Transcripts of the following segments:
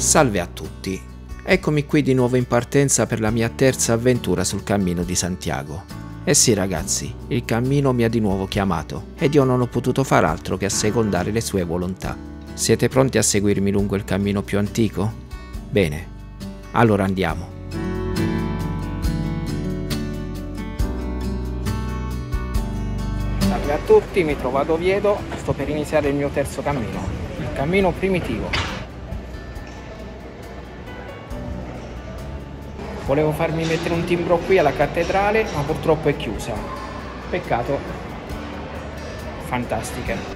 Salve a tutti, eccomi qui di nuovo in partenza per la mia terza avventura sul Cammino di Santiago. Eh sì ragazzi, il cammino mi ha di nuovo chiamato ed io non ho potuto far altro che assecondare le sue volontà. Siete pronti a seguirmi lungo il cammino più antico? Bene, allora andiamo. Salve a tutti, mi trovo ad Oviedo, sto per iniziare il mio terzo cammino, il cammino primitivo. Volevo farmi mettere un timbro qui alla cattedrale, ma purtroppo è chiusa. Peccato. Fantastica.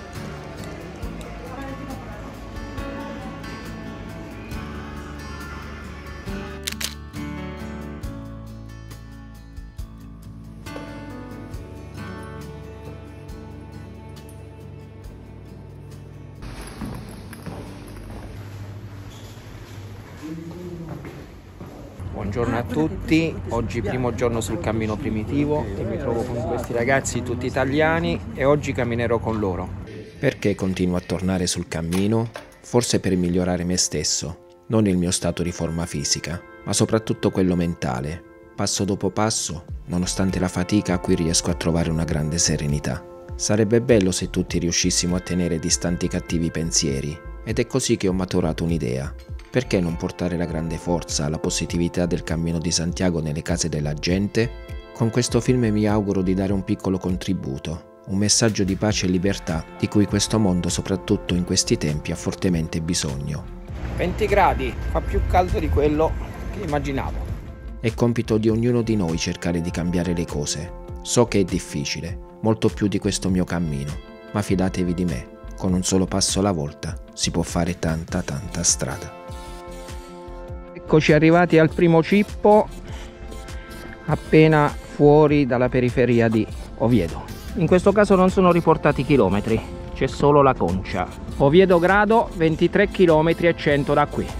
Buongiorno a tutti, oggi primo giorno sul cammino primitivo e mi trovo con questi ragazzi tutti italiani e oggi camminerò con loro. Perché continuo a tornare sul cammino? Forse per migliorare me stesso, non il mio stato di forma fisica, ma soprattutto quello mentale. Passo dopo passo, nonostante la fatica, a cui riesco a trovare una grande serenità. Sarebbe bello se tutti riuscissimo a tenere distanti i cattivi pensieri, ed è così che ho maturato un'idea. Perché non portare la grande forza, la positività del Cammino di Santiago nelle case della gente? Con questo film mi auguro di dare un piccolo contributo, un messaggio di pace e libertà di cui questo mondo, soprattutto in questi tempi, ha fortemente bisogno. 20 gradi, fa più caldo di quello che immaginavo. È compito di ognuno di noi cercare di cambiare le cose. So che è difficile, molto più di questo mio cammino, ma fidatevi di me, con un solo passo alla volta si può fare tanta strada. Eccoci arrivati al primo cippo, appena fuori dalla periferia di Oviedo. In questo caso non sono riportati chilometri, c'è solo la Concia. Oviedo Grado, 23 km e 100 da qui.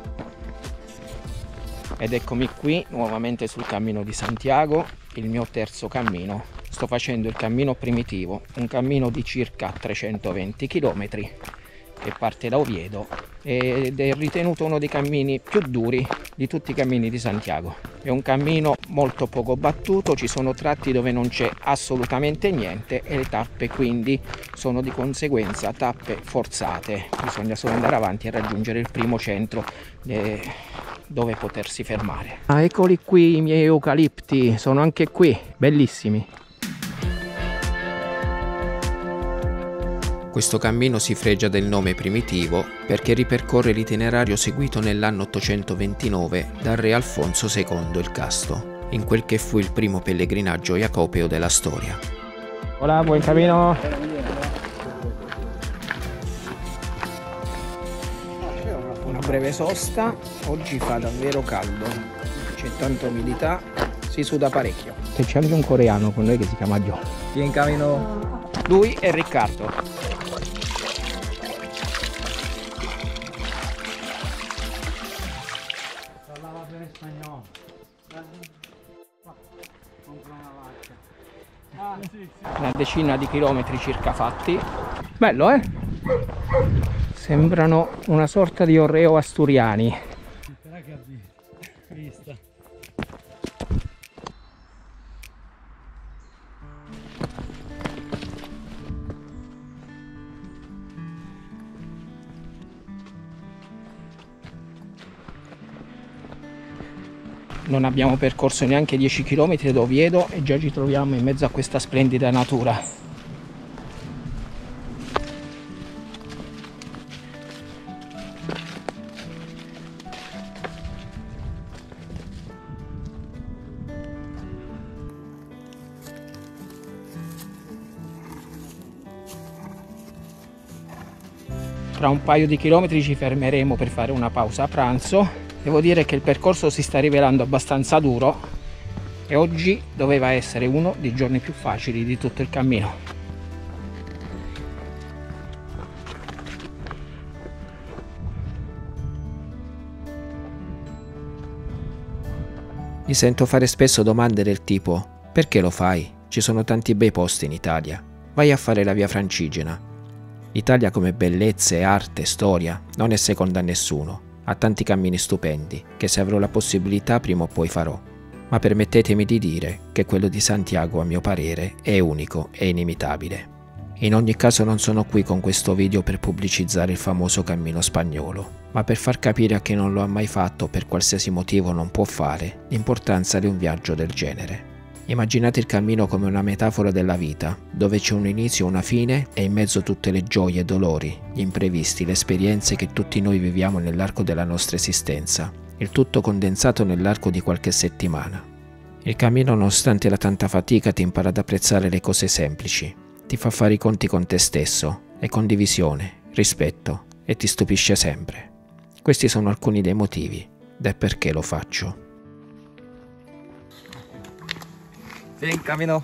Ed eccomi qui nuovamente sul Cammino di Santiago, il mio terzo cammino. Sto facendo il cammino primitivo, un cammino di circa 320 km che parte da Oviedo ed è ritenuto uno dei cammini più duri di tutti i cammini di Santiago. È un cammino molto poco battuto, ci sono tratti dove non c'è assolutamente niente e le tappe quindi sono di conseguenza tappe forzate. Bisogna solo andare avanti e raggiungere il primo centro dove potersi fermare. Eccoli qui i miei eucalipti, sono anche qui, bellissimi. Questo cammino si fregia del nome primitivo perché ripercorre l'itinerario seguito nell'anno 829 dal re Alfonso II il Casto, in quel che fu il primo pellegrinaggio jacobeo della storia. Hola, buon cammino! Una breve sosta, oggi fa davvero caldo, c'è tanta umidità, si suda parecchio. E c'è anche un coreano con noi che si chiama Joe. Chi è in cammino? Lui è Riccardo. Una decina di chilometri circa fatti. Bello, eh? Sembrano una sorta di Orreo asturiani. Non abbiamo percorso neanche 10 km da Oviedo e già ci troviamo in mezzo a questa splendida natura. Tra un paio di chilometri ci fermeremo per fare una pausa a pranzo. Devo dire che il percorso si sta rivelando abbastanza duro e oggi doveva essere uno dei giorni più facili di tutto il cammino. Mi sento fare spesso domande del tipo: perché lo fai? Ci sono tanti bei posti in Italia. Vai a fare la via Francigena. L'Italia come bellezze, arte, storia non è seconda a nessuno. ha tanti cammini stupendi che se avrò la possibilità prima o poi farò, ma permettetemi di dire che quello di Santiago a mio parere è unico e inimitabile. In ogni caso non sono qui con questo video per pubblicizzare il famoso cammino spagnolo, ma per far capire a chi non lo ha mai fatto o per qualsiasi motivo non può fare l'importanza di un viaggio del genere. Immaginate il cammino come una metafora della vita, dove c'è un inizio e una fine e in mezzo tutte le gioie, i dolori, gli imprevisti, le esperienze che tutti noi viviamo nell'arco della nostra esistenza, il tutto condensato nell'arco di qualche settimana. Il cammino, nonostante la tanta fatica, ti impara ad apprezzare le cose semplici, ti fa fare i conti con te stesso, e condivisione, rispetto, e ti stupisce sempre. Questi sono alcuni dei motivi del perché lo faccio. Sì, cammino.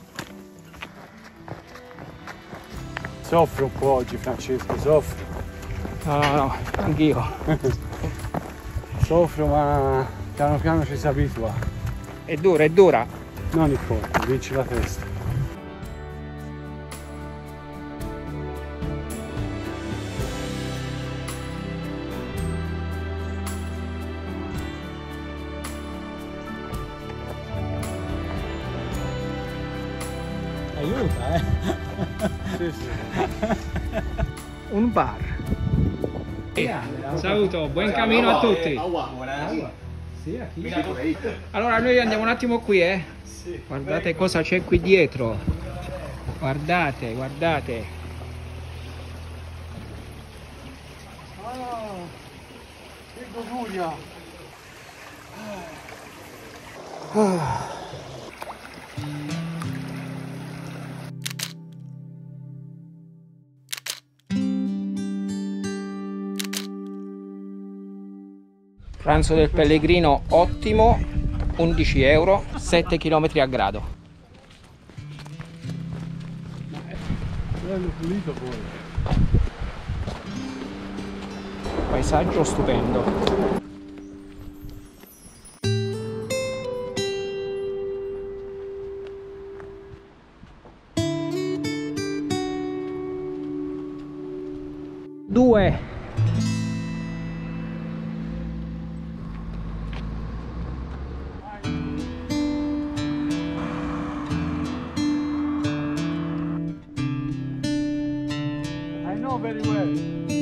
Soffro un po' oggi, Francesco, soffro. No, anch'io. Soffro, ma piano piano ci si abitua. È dura, è dura. Non importa, vinci la testa. Aiuta, Sì, sì. Un bar. Saluto, buon cammino a tutti. Allora noi andiamo un attimo qui, Guardate cosa c'è qui dietro. Guardate, guardate. Ah, che goduria. Pranzo del pellegrino ottimo, 11 euro, 7 km a grado. Bello pulito poi. Paesaggio stupendo. Due. I know very well.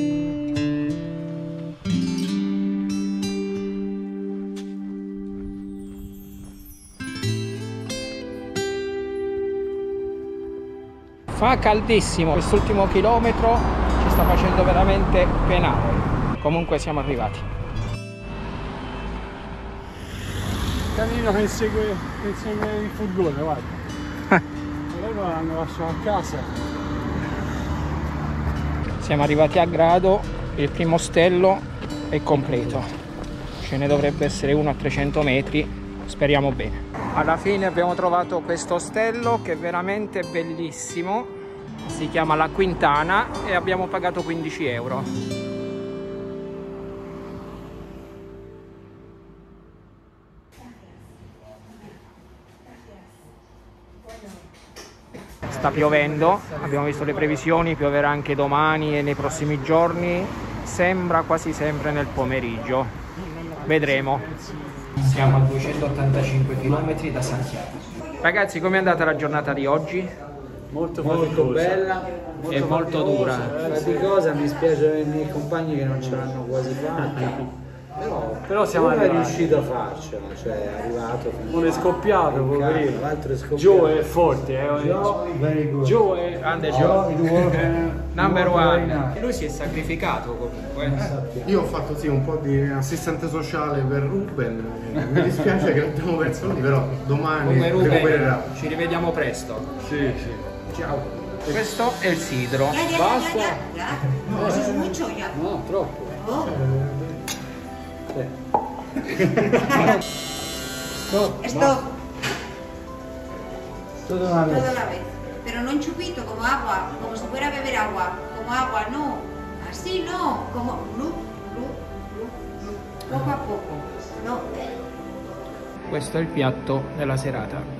Fa caldissimo, quest'ultimo chilometro ci sta facendo veramente penare. Comunque siamo arrivati. Canino che insegue il furgone, guarda. Loro l'hanno lasciato a casa. Siamo arrivati a grado, il primo ostello è completo. Ce ne dovrebbe essere uno a 300 metri, speriamo bene. Alla fine abbiamo trovato questo ostello che è veramente bellissimo, si chiama La Quintana e abbiamo pagato 15 euro. Sta piovendo, abbiamo visto le previsioni, pioverà anche domani e nei prossimi giorni, sembra quasi sempre nel pomeriggio, vedremo. Siamo a 285 km da Santiago. Ragazzi, com'è andata la giornata di oggi? Molto bella È molto dura. faticosa, mi spiace per i miei compagni che non ce l'hanno quasi fatta, Però siamo uno è arrivati. riuscito a farcela, cioè è arrivato fino Uno è scoppiato, poverino. l'altro è scoppiato. Joe è forte, Very good. Joe è Grande Oh, Joe. it worked, Number worked very one. nice. Lui si è sacrificato comunque. Io ho fatto sì un po' di assistente sociale per Ruben, mi dispiace che l'abbiamo perso lui, però domani Come recupererà. Ruben, ci rivediamo presto. Sì, sì. Ciao. Questo è il sidro. No, eso es mucho ya. No, troppo. Oh. Esto Toda una vez. toda la vez. Pero no en chupito, como agua, como si fuera a beber agua. Como agua, no. Así no. Como glup, glup, glup, glup. Poco a poco. No. Questo è il piatto della serata.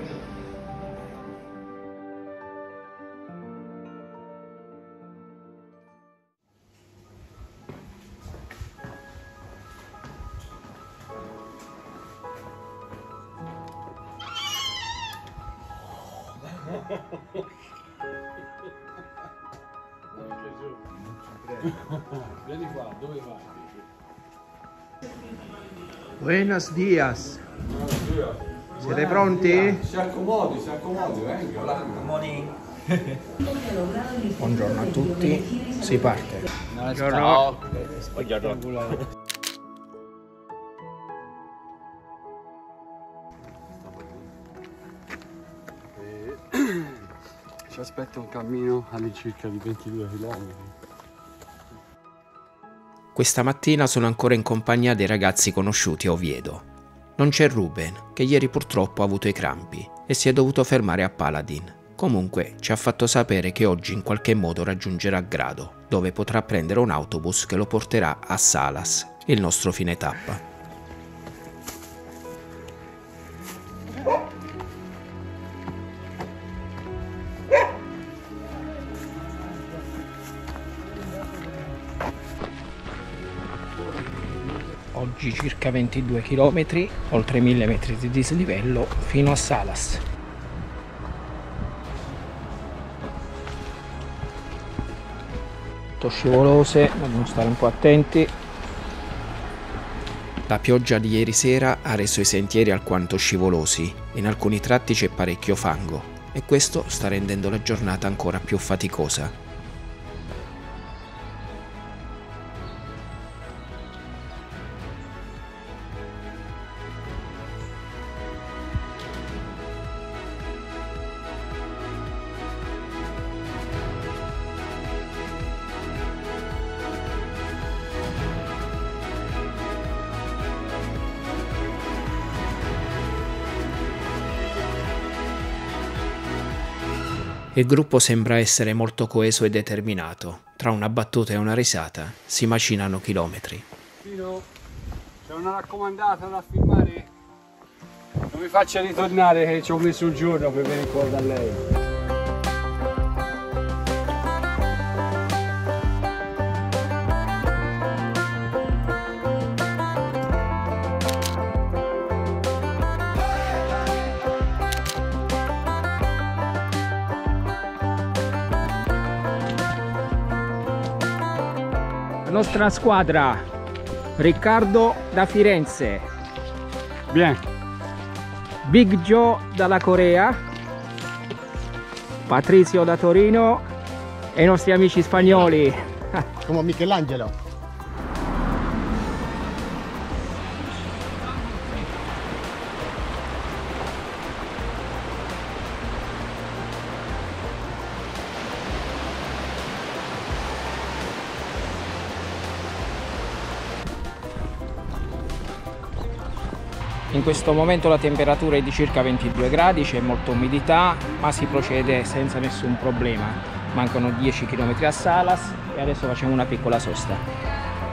Vieni qua, dove vai? Buenos dias. Siete pronti? Si accomodi, venga. Buongiorno a tutti, si parte. Buongiorno. Ci aspetta un cammino all'incirca di 22 km. Questa mattina sono ancora in compagnia dei ragazzi conosciuti a Oviedo. Non c'è Ruben, che ieri purtroppo ha avuto i crampi e si è dovuto fermare a Paladin. Comunque ci ha fatto sapere che oggi in qualche modo raggiungerà Grado, dove potrà prendere un autobus che lo porterà a Salas, il nostro fine tappa. Oggi circa 22 km, oltre 1000 metri di dislivello fino a Salas. Molto scivolose, dobbiamo stare un po' attenti. La pioggia di ieri sera ha reso i sentieri alquanto scivolosi, in alcuni tratti c'è parecchio fango e questo sta rendendo la giornata ancora più faticosa. Il gruppo sembra essere molto coeso e determinato. Tra una battuta e una risata si macinano chilometri. C'è una raccomandata da firmare. Non mi faccia ritornare che ci ho messo un giorno per venire qua da lei. La nostra squadra: Riccardo da Firenze, Bien. Big Joe dalla Corea, Patrizio da Torino e i nostri amici spagnoli. Come Michelangelo. In questo momento la temperatura è di circa 22 gradi, c'è molta umidità, ma si procede senza nessun problema. Mancano 10 km a Salas e adesso facciamo una piccola sosta.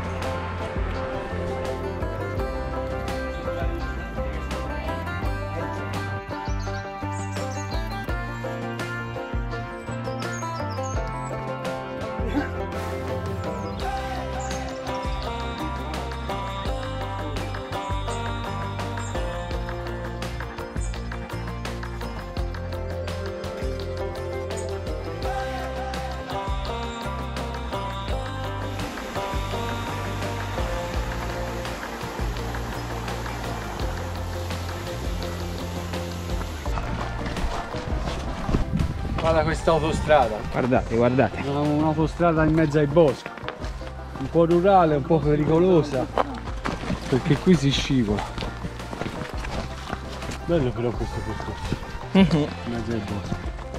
Guarda questa autostrada. Guardate, guardate. Un'autostrada in mezzo ai boschi. Un po' rurale, un po' pericolosa. Perché qui si scivola. Bello però questo percorso. In mezzo ai boschi.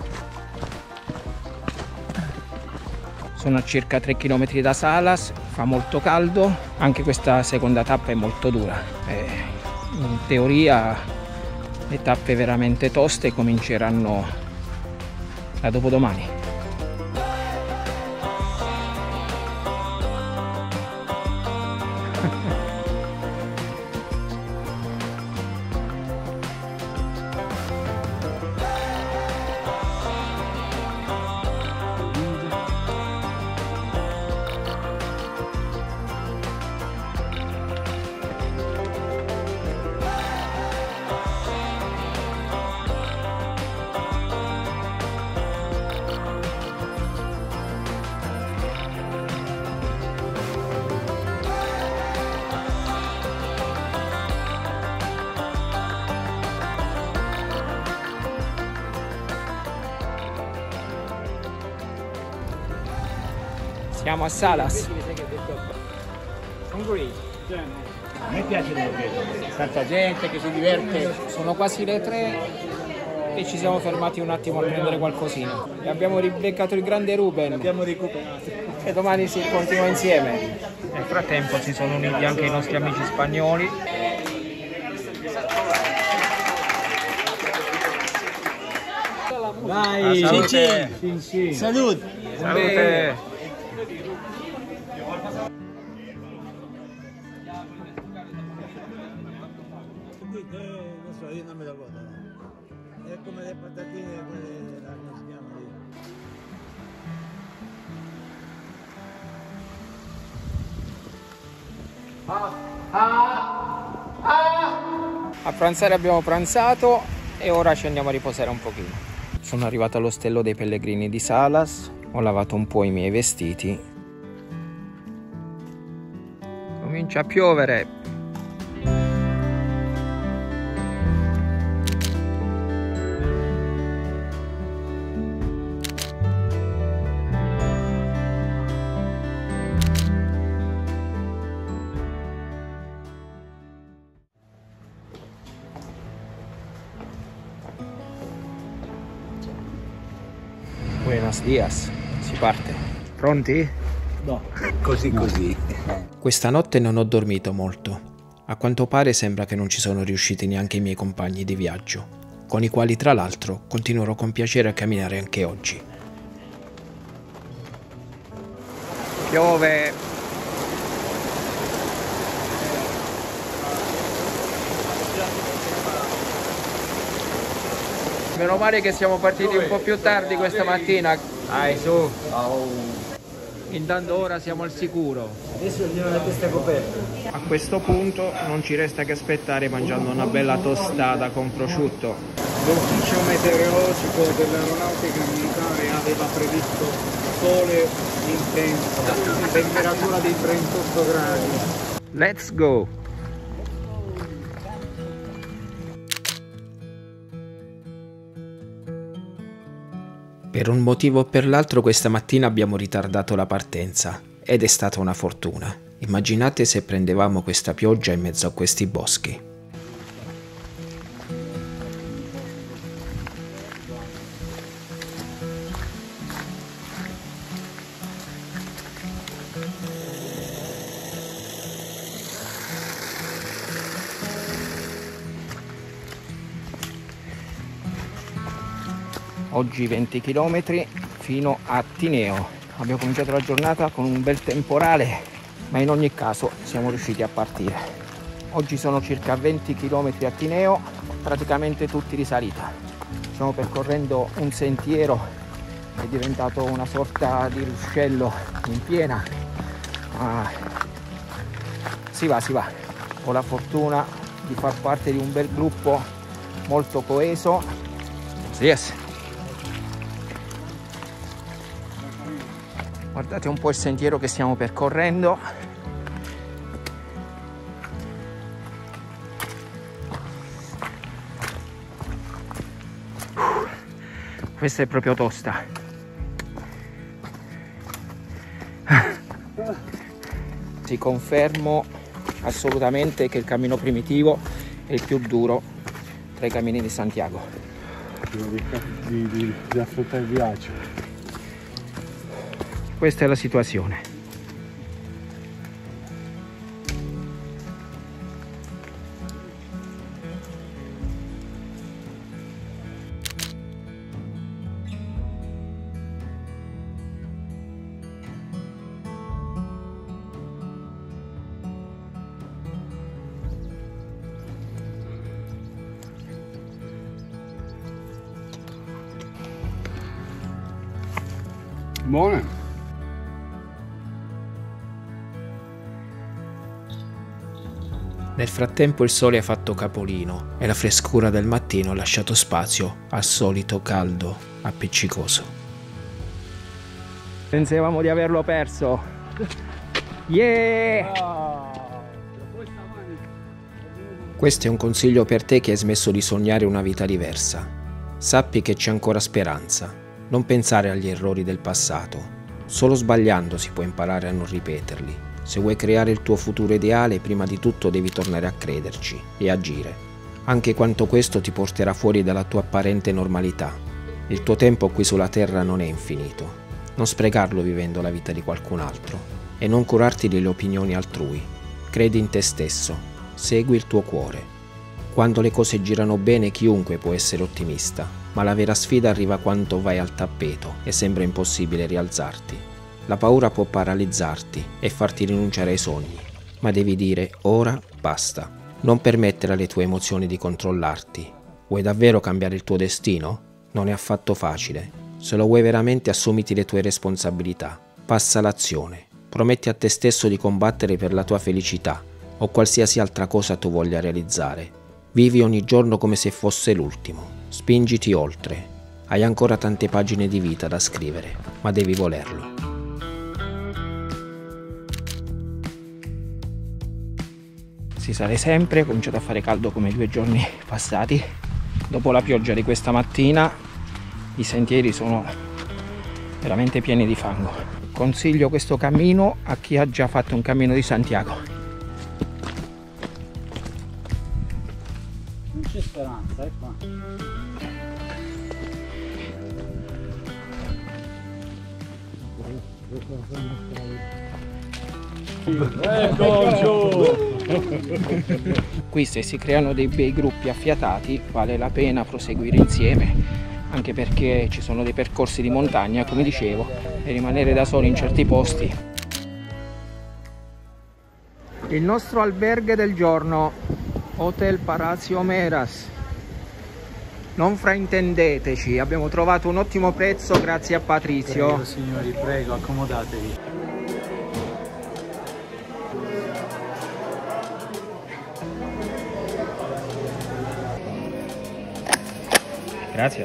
Sono a circa 3 km da Salas, fa molto caldo, anche questa seconda tappa è molto dura. In teoria le tappe veramente toste cominceranno da dopodomani. Siamo a Salas. A me piace tanta gente che si diverte. Sono quasi le 3 e ci siamo fermati un attimo a prendere qualcosina. E abbiamo ribeccato il grande Ruben. Abbiamo recuperato. E domani si continua insieme. Nel frattempo si sono uniti anche i nostri amici spagnoli. Dai, Salute. sì. Salute. Salute. Non so, io non me lo godo, no. È come le patatine, quelle là, come si chiamano lì. A pranzare abbiamo pranzato e ora ci andiamo a riposare un pochino. Sono arrivato all'ostello dei pellegrini di Salas, ho lavato un po' i miei vestiti. Comincia a piovere. Buenos dias, si parte. Pronti? No, così. Questa notte non ho dormito molto. A quanto pare sembra che non ci sono riusciti neanche i miei compagni di viaggio, con i quali tra l'altro continuerò con piacere a camminare anche oggi. Piove. Meno male che siamo partiti un po' più tardi questa mattina. Dai, su. Intanto ora siamo al sicuro. Adesso ognuno la testa coperta. A questo punto non ci resta che aspettare mangiando una bella tostata con prosciutto. L'ufficio meteorologico dell'aeronautica militare aveva previsto sole intenso, temperatura di 38 gradi. Let's go! Per un motivo o per l'altro questa mattina abbiamo ritardato la partenza ed è stata una fortuna. Immaginate se prendevamo questa pioggia in mezzo a questi boschi. Oggi 20 km fino a Tineo. Abbiamo cominciato la giornata con un bel temporale, ma in ogni caso siamo riusciti a partire. Oggi sono circa 20 km a Tineo, praticamente tutti di salita. Stiamo percorrendo un sentiero che è diventato una sorta di ruscello in piena. Si va. Ho la fortuna di far parte di un bel gruppo molto coeso. Yes. Guardate un po' il sentiero che stiamo percorrendo. Questa è proprio tosta. Ti confermo assolutamente che il cammino primitivo è il più duro tra i cammini di Santiago. Di affrontare il viaggio. Questa è la situazione. Buone. Nel frattempo il sole ha fatto capolino e la frescura del mattino ha lasciato spazio al solito caldo appiccicoso. Pensavamo di averlo perso. Yeah! Questo è un consiglio per te che hai smesso di sognare una vita diversa. Sappi che c'è ancora speranza. Non pensare agli errori del passato. Solo sbagliando si può imparare a non ripeterli. Se vuoi creare il tuo futuro ideale, prima di tutto devi tornare a crederci e agire. Anche quanto questo ti porterà fuori dalla tua apparente normalità. Il tuo tempo qui sulla terra non è infinito. Non sprecarlo vivendo la vita di qualcun altro e non curarti delle opinioni altrui. Credi in te stesso, segui il tuo cuore. Quando le cose girano bene chiunque può essere ottimista, ma la vera sfida arriva quando vai al tappeto e sembra impossibile rialzarti. La paura può paralizzarti e farti rinunciare ai sogni, ma devi dire ora basta. Non permettere alle tue emozioni di controllarti. Vuoi davvero cambiare il tuo destino? Non è affatto facile. Se lo vuoi veramente, assumiti le tue responsabilità. Passa all'azione. Prometti a te stesso di combattere per la tua felicità o qualsiasi altra cosa tu voglia realizzare. Vivi ogni giorno come se fosse l'ultimo. Spingiti oltre. Hai ancora tante pagine di vita da scrivere, ma devi volerlo. Si sale sempre, è cominciato a fare caldo come 2 giorni passati. Dopo la pioggia di questa mattina i sentieri sono veramente pieni di fango. Consiglio questo cammino a chi ha già fatto un cammino di Santiago. Non c'è speranza, è qua. Qui se si creano dei bei gruppi affiatati vale la pena proseguire insieme, anche perché ci sono dei percorsi di montagna, come dicevo, e rimanere da soli in certi posti. Il nostro alberghe del giorno, Hotel Palacio Meras. Non fraintendeteci, abbiamo trovato un ottimo prezzo grazie a Patrizio. Prego, signori, prego, accomodatevi. Grazie.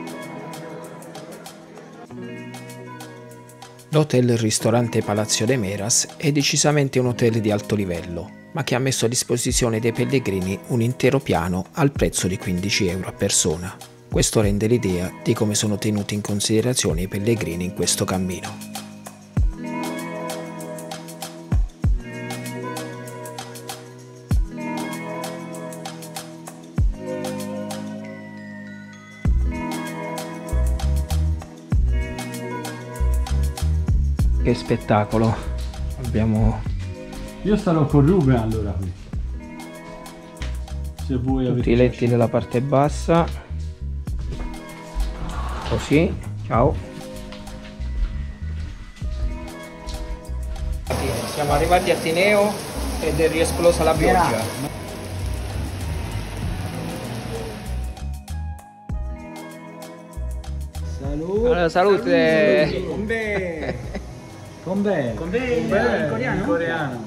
L'hotel ristorante Palacio de Meras è decisamente un hotel di alto livello, ma che ha messo a disposizione dei pellegrini un intero piano al prezzo di 15 euro a persona. Questo rende l'idea di come sono tenuti in considerazione i pellegrini in questo cammino. Che spettacolo! Abbiamo Io starò con Ruben allora qui. Se voi avete tutti i letti della parte bassa. Così, ciao. Siamo arrivati a Tineo ed è riesplosa la pioggia. Salute. Allora, salute. Con bene. In coreano? In coreano.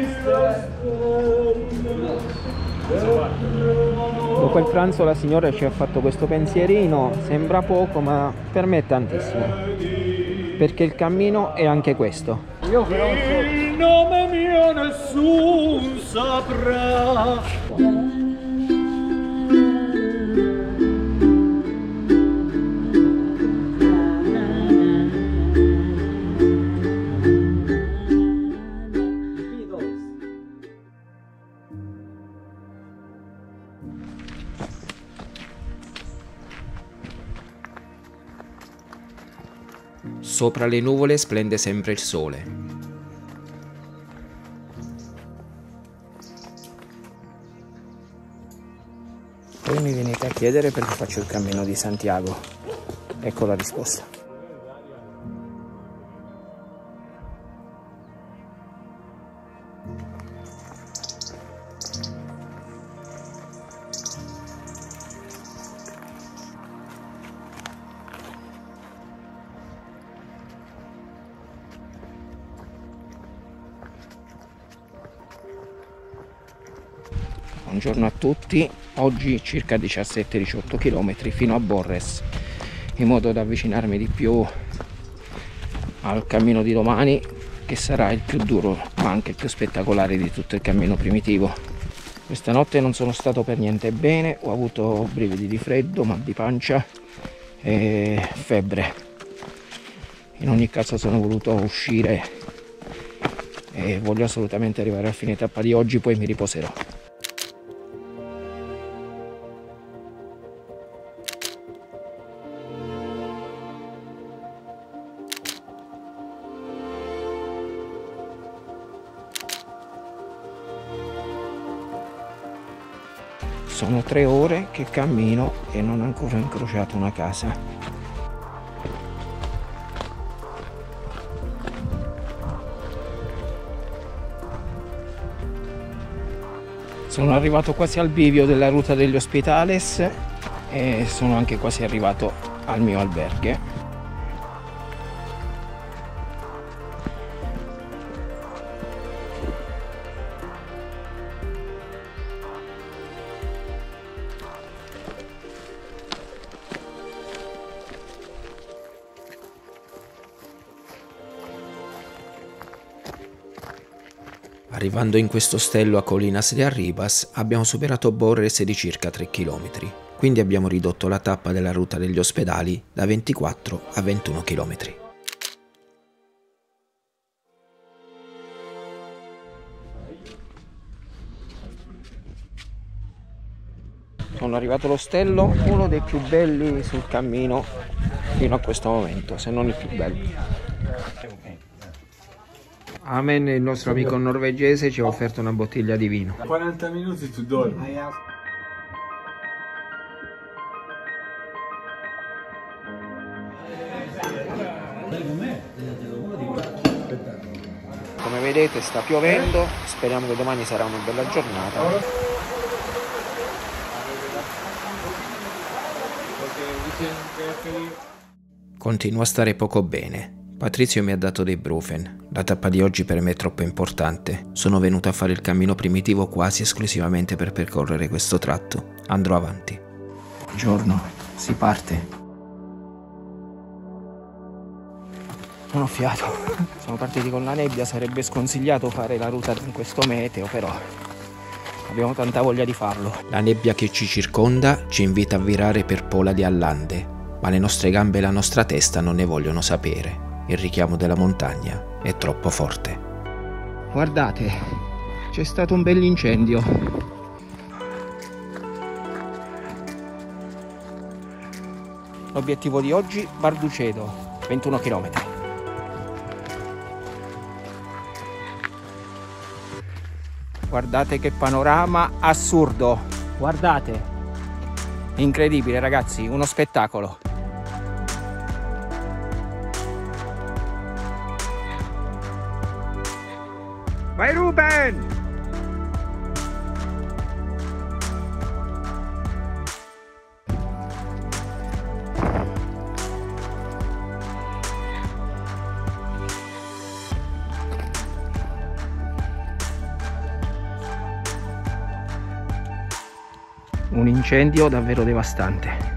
Dopo il pranzo la signora ci ha fatto questo pensierino, sembra poco ma per me è tantissimo, perché il cammino è anche questo. Io però il nome mio nessun saprà. Sopra le nuvole splende sempre il sole. Poi mi venite a chiedere perché faccio il cammino di Santiago. Ecco la risposta. Buongiorno a tutti, oggi circa 17-18 km fino a Borres, in modo da avvicinarmi di più al cammino di domani, che sarà il più duro ma anche il più spettacolare di tutto il cammino primitivo. Questa notte non sono stato per niente bene, ho avuto brividi di freddo, mal di pancia e febbre. In ogni caso sono voluto uscire e voglio assolutamente arrivare a fine tappa di oggi, poi mi riposerò. Sono 3 ore che cammino e non ho ancora incrociato una casa. Sono arrivato quasi al bivio della ruta degli Hospitales e sono anche quasi arrivato al mio alberghe. Arrivando in questo ostello a Colinas de Arribas abbiamo superato Borres di circa 3 km, quindi abbiamo ridotto la tappa della ruta degli ospedali da 24 a 21 km. Sono arrivato all'ostello, uno dei più belli sul cammino fino a questo momento, se non il più bello. Amen, il nostro amico norvegese ci ha offerto una bottiglia di vino. 40 minuti tu dormi. Come vedete sta piovendo, speriamo che domani sarà una bella giornata. Continuo a stare poco bene. Patrizio mi ha dato dei Brufen. La tappa di oggi per me è troppo importante. Sono venuto a fare il cammino primitivo quasi esclusivamente per percorrere questo tratto. Andrò avanti. Buongiorno, si parte. Non ho fiato. Siamo partiti con la nebbia, sarebbe sconsigliato fare la ruta in questo meteo, però abbiamo tanta voglia di farlo. La nebbia che ci circonda ci invita a virare per Pola di Allande, ma le nostre gambe e la nostra testa non ne vogliono sapere. Il richiamo della montagna è troppo forte. Guardate, c'è stato un bell'incendio. L'obiettivo di oggi, Barducedo, 21 km. Guardate che panorama assurdo. Guardate. Incredibile ragazzi, uno spettacolo. Vai Ruben! Un incendio davvero devastante.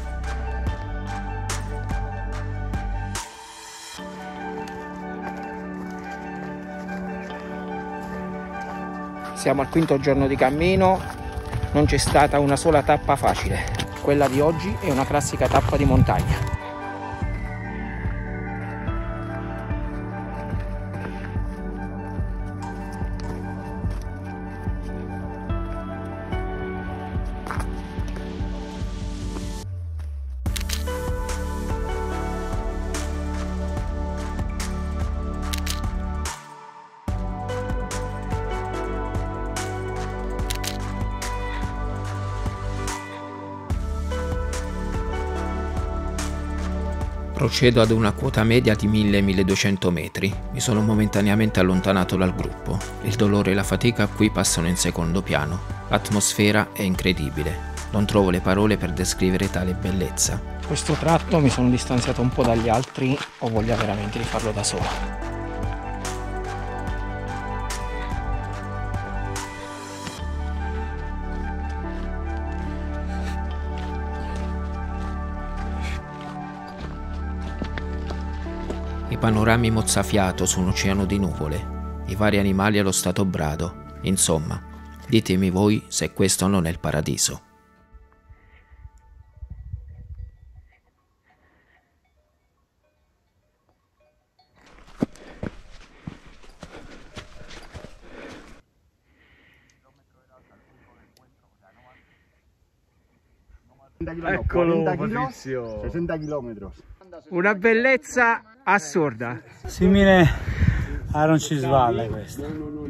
Siamo al 5° giorno di cammino, non c'è stata una sola tappa facile. Quella di oggi è una classica tappa di montagna. Procedo ad una quota media di 1000-1200 metri. Mi sono momentaneamente allontanato dal gruppo. Il dolore e la fatica qui passano in secondo piano. L'atmosfera è incredibile. Non trovo le parole per descrivere tale bellezza. Questo tratto mi sono distanziato un po' dagli altri, ho voglia veramente di farlo da solo. I panorami mozzafiato su un oceano di nuvole, i vari animali allo stato brado, insomma, ditemi voi se questo non è il paradiso. Eccolo, 60 km. Una bellezza assurda. Simile a Roncisvalle questo.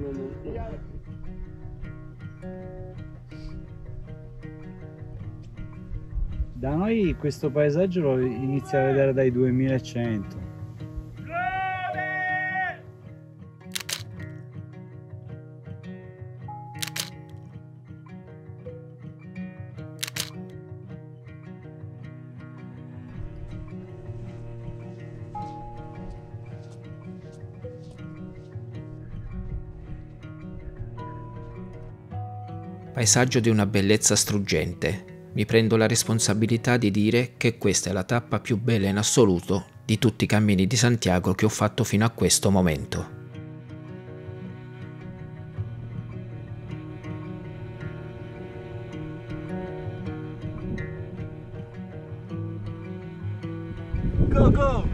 Da noi questo paesaggio lo inizia a vedere dai 2100. Paesaggio di una bellezza struggente. Mi prendo la responsabilità di dire che questa è la tappa più bella in assoluto di tutti i cammini di Santiago che ho fatto fino a questo momento. Go, go!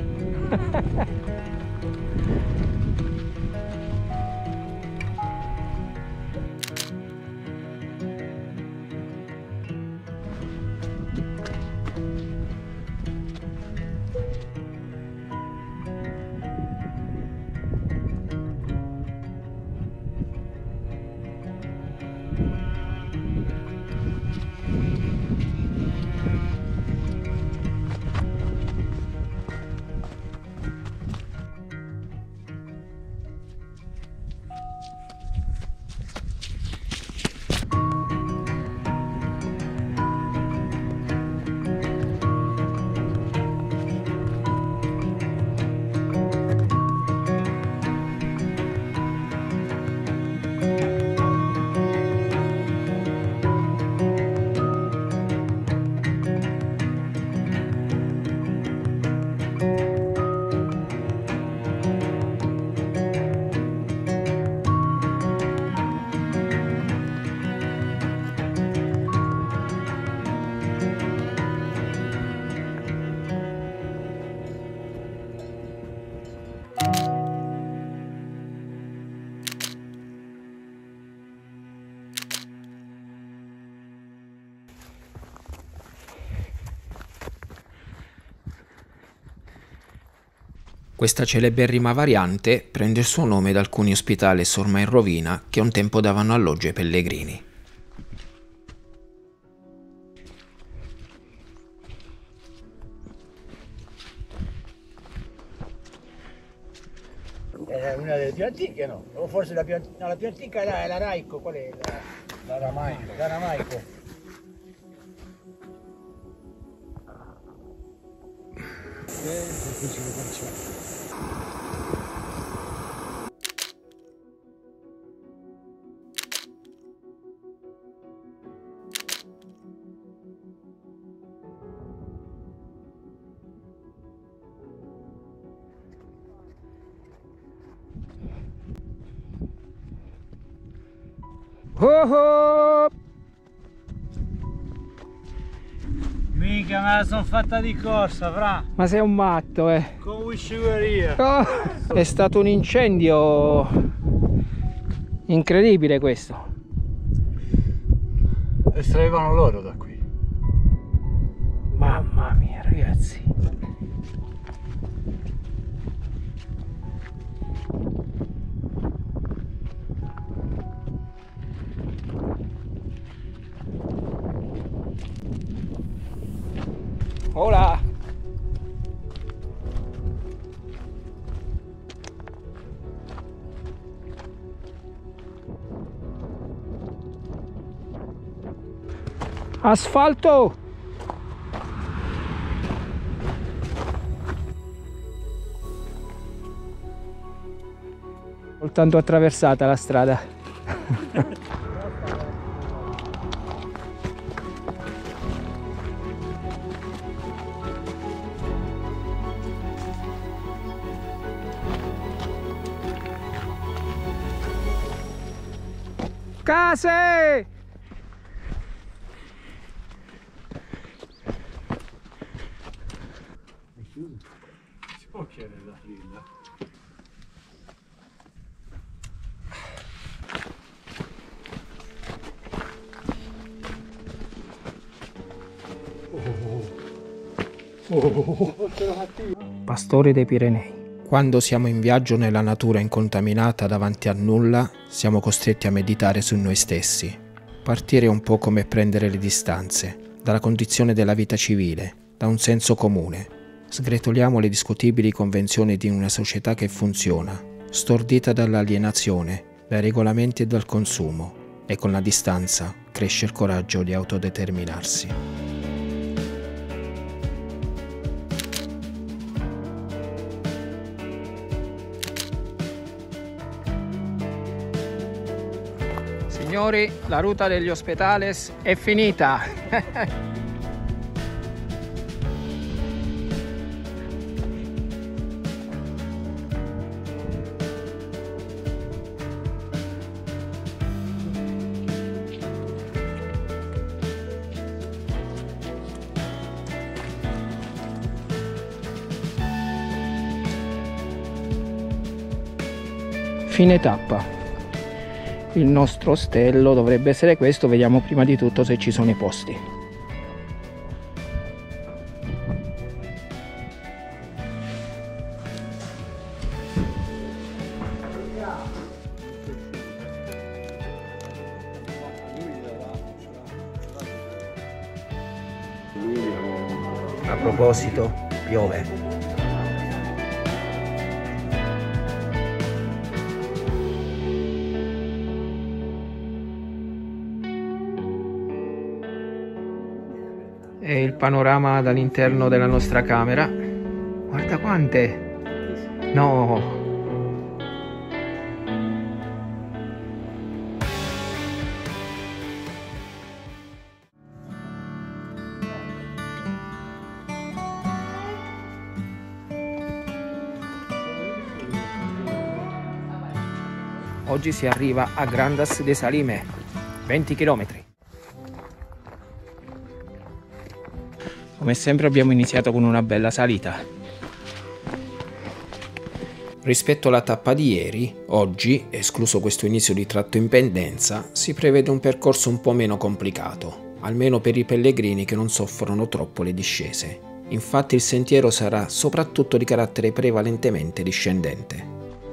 Questa celeberrima variante prende il suo nome da alcuni ospitali ormai in rovina che un tempo davano alloggio ai pellegrini. È una delle più antiche, no? O forse la più antica, no, la più antica è la Raico, qual è? La Ramaico. La Ramaico. Oh oh! Minchia, me la sono fatta di corsa, fra. Ma sei un matto, eh! Con wish you were here. Oh, è stato un incendio incredibile questo. Estraevano l'oro da qui. Mamma mia, ragazzi. Hola! Asfalto! Soltanto attraversata la strada. Case! Si può chiedere da aprirla? Pastore dei Pirenei. Quando siamo in viaggio nella natura incontaminata davanti a nulla, siamo costretti a meditare su noi stessi. Partire è un po' come prendere le distanze dalla condizione della vita civile, da un senso comune. Sgretoliamo le discutibili convenzioni di una società che funziona, stordita dall'alienazione, dai regolamenti e dal consumo, e con la distanza cresce il coraggio di autodeterminarsi. Signori, la ruta degli Hospitales è finita. Fine tappa. Il nostro ostello dovrebbe essere questo, vediamo prima di tutto se ci sono i posti. A proposito, piove. È il panorama dall'interno della nostra camera. Guarda quante! No! Oggi si arriva a Grandas de Salime, 20 km. Come sempre abbiamo iniziato con una bella salita. Rispetto alla tappa di ieri, oggi, escluso questo inizio di tratto in pendenza, si prevede un percorso un po' meno complicato, almeno per i pellegrini che non soffrono troppo le discese. Infatti il sentiero sarà soprattutto di carattere prevalentemente discendente.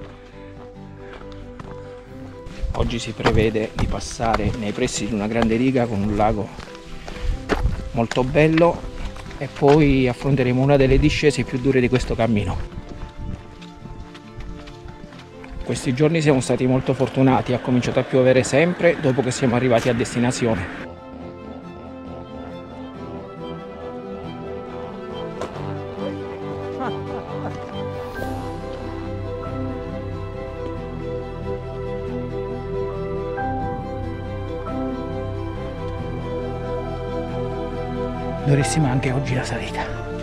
Oggi si prevede di passare nei pressi di una grande diga con un lago molto bello e poi affronteremo una delle discese più dure di questo cammino. Questi giorni siamo stati molto fortunati, ha cominciato a piovere sempre dopo che siamo arrivati a destinazione. Durissima anche oggi la salita.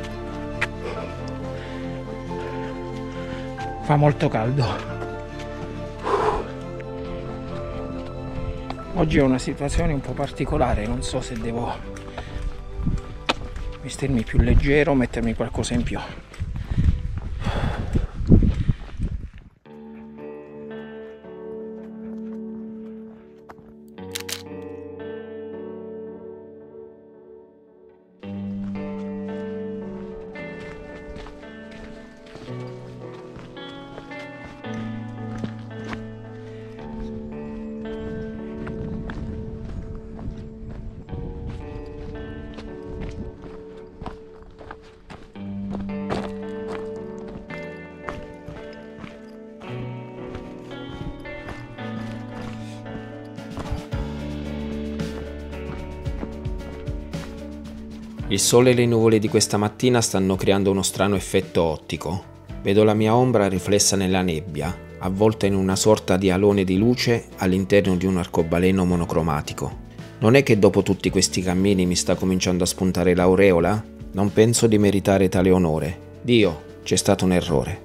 Fa molto caldo. Oggi è una situazione un po' particolare, non so se devo vestirmi più leggero o mettermi qualcosa in più. Il sole e le nuvole di questa mattina stanno creando uno strano effetto ottico. Vedo la mia ombra riflessa nella nebbia, avvolta in una sorta di alone di luce all'interno di un arcobaleno monocromatico. Non è che dopo tutti questi cammini mi sta cominciando a spuntare l'aureola? Non penso di meritare tale onore. Dio, c'è stato un errore.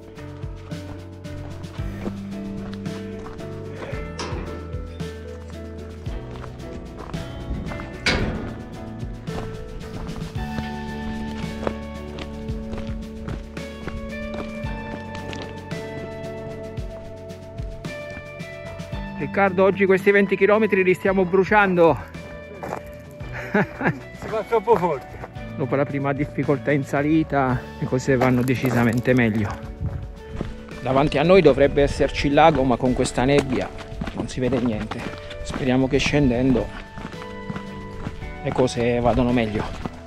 Riccardo, oggi questi 20 km li stiamo bruciando. Si va troppo forte. dopo la prima difficoltà in salita le cose vanno decisamente meglio. Davanti a noi dovrebbe esserci il lago, ma con questa nebbia non si vede niente. Speriamo che scendendo le cose vadano meglio.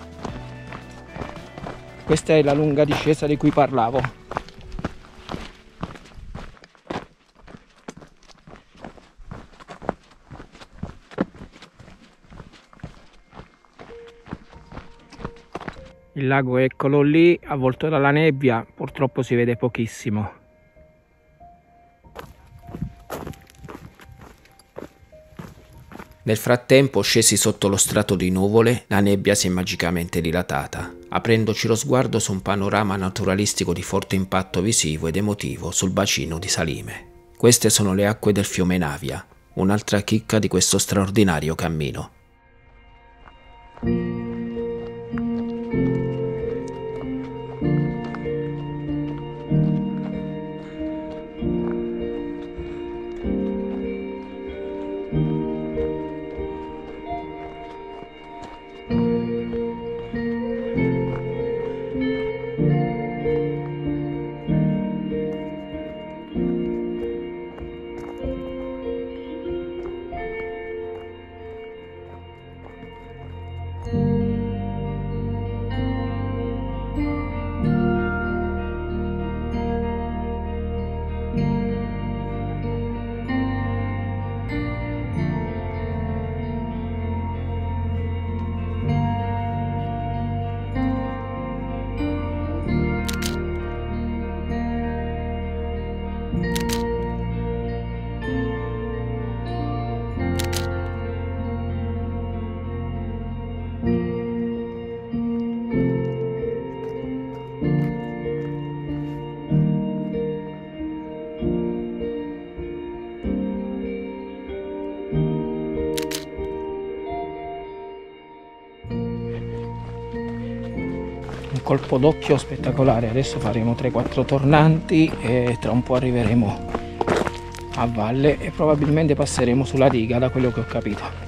Questa è la lunga discesa di cui parlavo. Il lago eccolo lì, avvolto dalla nebbia, purtroppo si vede pochissimo. Nel frattempo, scesi sotto lo strato di nuvole, la nebbia si è magicamente dilatata, aprendoci lo sguardo su un panorama naturalistico di forte impatto visivo ed emotivo sul bacino di Salime. Queste sono le acque del fiume Navia, un'altra chicca di questo straordinario cammino. Colpo d'occhio spettacolare. Adesso faremo 3-4 tornanti e tra un po' arriveremo a valle e probabilmente passeremo sulla diga, da quello che ho capito.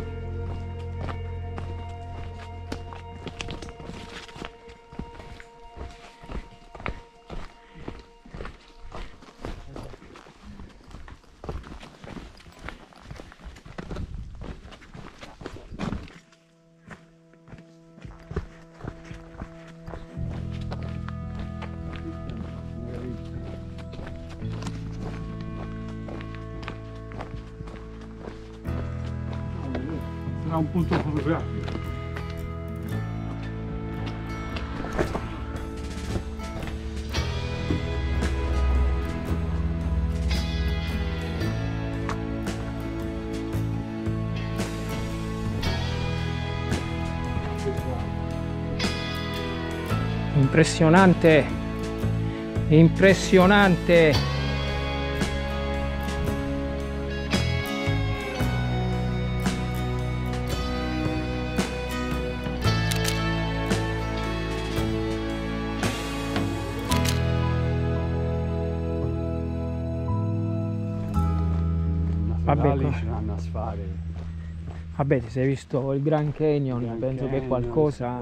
Sarà un punto fotografico. Impressionante, impressionante. Vabbè, ti sei visto il Grand Canyon, penso che qualcosa...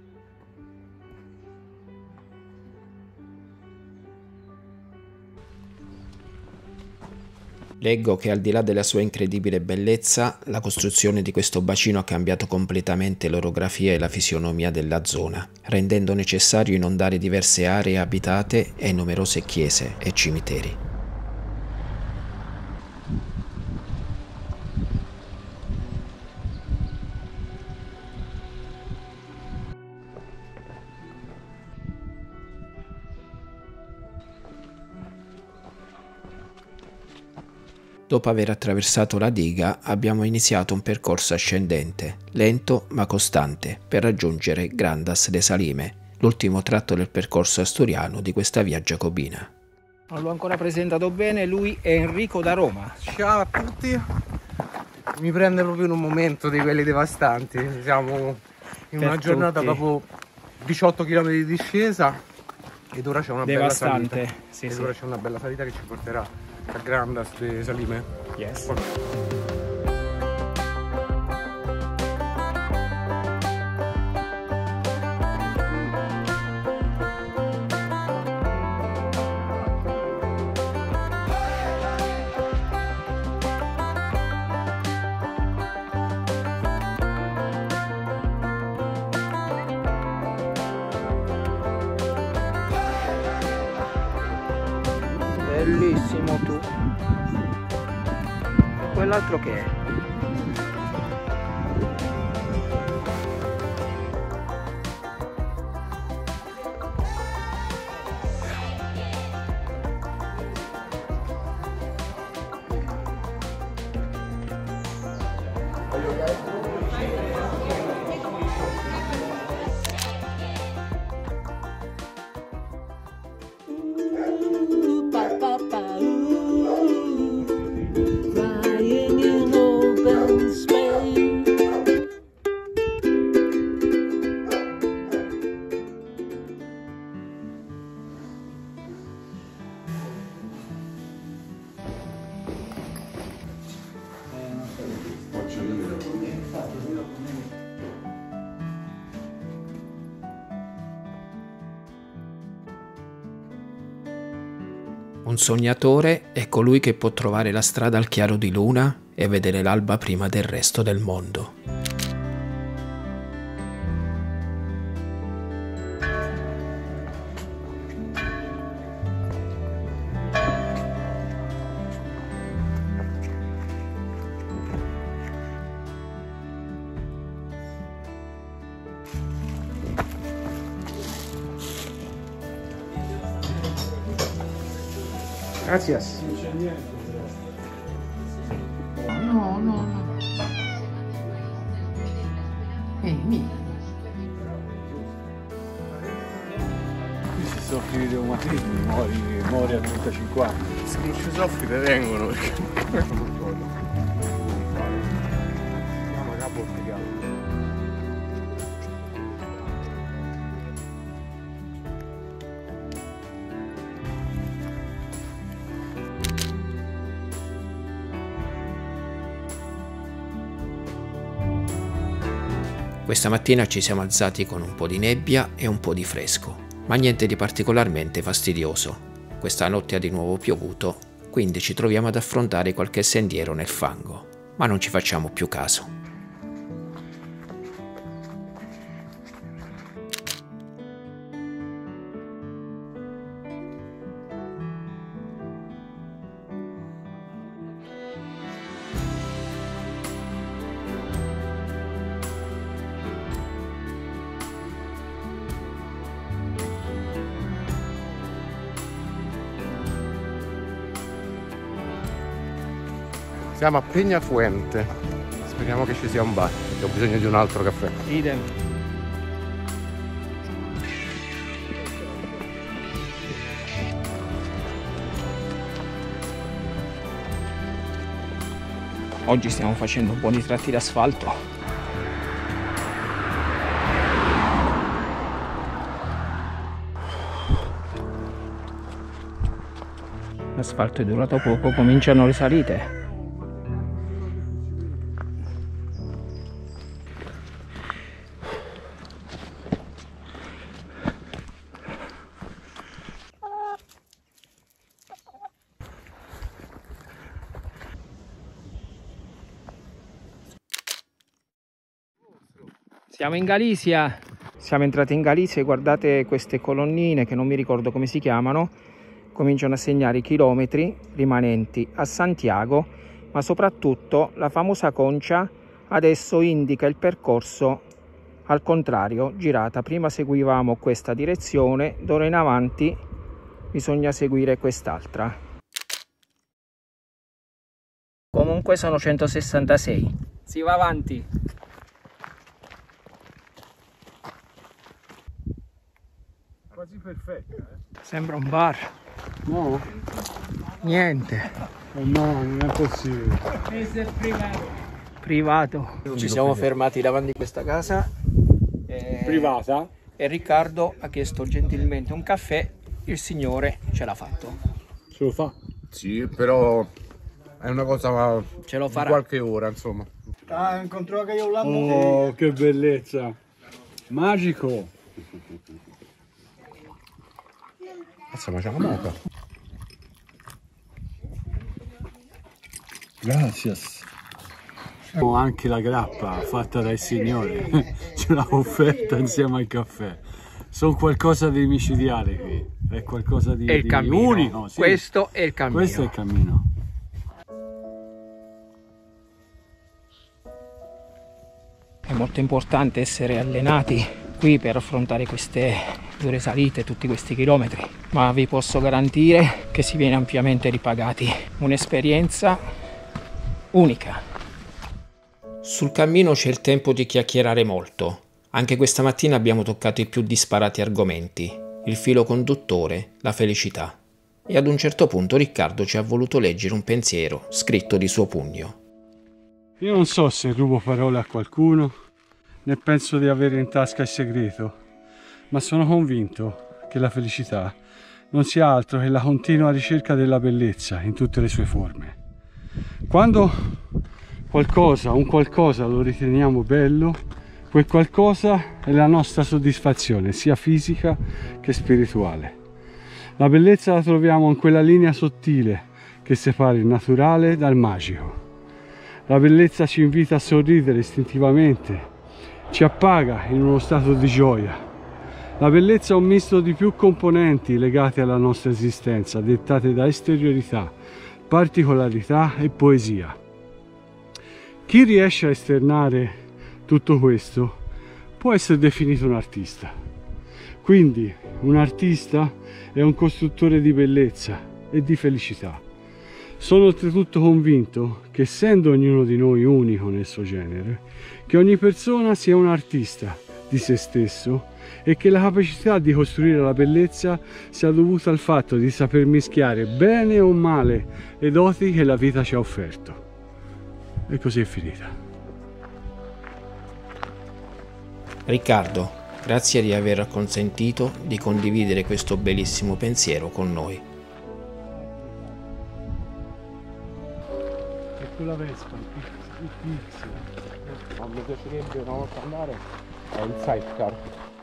Leggo che al di là della sua incredibile bellezza, la costruzione di questo bacino ha cambiato completamente l'orografia e la fisionomia della zona, rendendo necessario inondare diverse aree abitate e numerose chiese e cimiteri. Dopo aver attraversato la diga, abbiamo iniziato un percorso ascendente, lento ma costante, per raggiungere Grandas de Salime, l'ultimo tratto del percorso asturiano di questa via giacobina. Non l'ho ancora presentato bene, lui è Enrico da Roma. Ciao a tutti, mi prende proprio in un momento di quelli devastanti. Siamo in una giornata dopo 18 km di discesa ed ora c'è una bella salita. Sì, ed sì. ora c'è una bella salita che ci porterà a Grandas de Salime. Yes. bellissimo tu. Quell'altro che è? Un sognatore è colui che può trovare la strada al chiaro di luna e vedere l'alba prima del resto del mondo. Gracias. No, no, no. Mi. Se soffri di reumatismi muori a 35 anni. Se non ci soffri te vengono perché... Questa mattina ci siamo alzati con un po' di nebbia e un po' di fresco, ma niente di particolarmente fastidioso. Questa notte ha di nuovo piovuto, quindi ci troviamo ad affrontare qualche sentiero nel fango, ma non ci facciamo più caso. Siamo a Peñafuente. Speriamo che ci sia un bar, perché ho bisogno di un altro caffè. Idem. Oggi stiamo facendo un po' di tratti d'asfalto. L'asfalto è durato poco, cominciano le salite. Siamo in Galizia, siamo entrati in Galizia e guardate queste colonnine che non mi ricordo come si chiamano, cominciano a segnare i chilometri rimanenti a Santiago, ma soprattutto la famosa concia adesso indica il percorso al contrario, girata. Prima seguivamo questa direzione, d'ora in avanti bisogna seguire quest'altra. Comunque sono 166, si va avanti. Quasi perfetta, Sembra un bar. No? Niente. Oh no, non è possibile. Privato. Ci siamo fermati davanti a questa casa. Privata? E Riccardo ha chiesto gentilmente un caffè. Il signore ce l'ha fatto. Ce lo fa? Sì, però è una cosa Ce lo farà. di qualche ora, insomma. Ah, incontrò che io l'amo. Oh, che bellezza! Magico! Adesso mangiamo moca. Grazie. Ho anche la grappa fatta dal signore. Ce l'ha offerta insieme al caffè. sono qualcosa di micidiale qui, è qualcosa di, unico. Sì. Questo è il cammino. Questo è il cammino. È molto importante essere allenati qui per affrontare queste dure salite, tutti questi chilometri, ma vi posso garantire che si viene ampiamente ripagati. Un'esperienza unica. Sul cammino c'è il tempo di chiacchierare molto. Anche questa mattina abbiamo toccato i più disparati argomenti, il filo conduttore, la felicità. E ad un certo punto Riccardo ci ha voluto leggere un pensiero scritto di suo pugno. Io non so se rubo parole a qualcuno, né penso di avere in tasca il segreto, ma sono convinto che la felicità non sia altro che la continua ricerca della bellezza in tutte le sue forme. Quando un qualcosa lo riteniamo bello, quel qualcosa è la nostra soddisfazione, sia fisica che spirituale. La bellezza la troviamo in quella linea sottile che separa il naturale dal magico. La bellezza ci invita a sorridere istintivamente, ci appaga in uno stato di gioia. La bellezza è un misto di più componenti legate alla nostra esistenza, dettate da esteriorità, particolarità e poesia. Chi riesce a esternare tutto questo può essere definito un artista. Quindi un artista è un costruttore di bellezza e di felicità. Sono oltretutto convinto che, essendo ognuno di noi unico nel suo genere, che ogni persona sia un artista di se stesso e che la capacità di costruire la bellezza sia dovuta al fatto di saper mischiare bene o male le doti che la vita ci ha offerto. E così è finita. Riccardo, grazie di aver consentito di condividere questo bellissimo pensiero con noi. La Vespa, Ma mi piacerebbe una volta andare è il sidecar.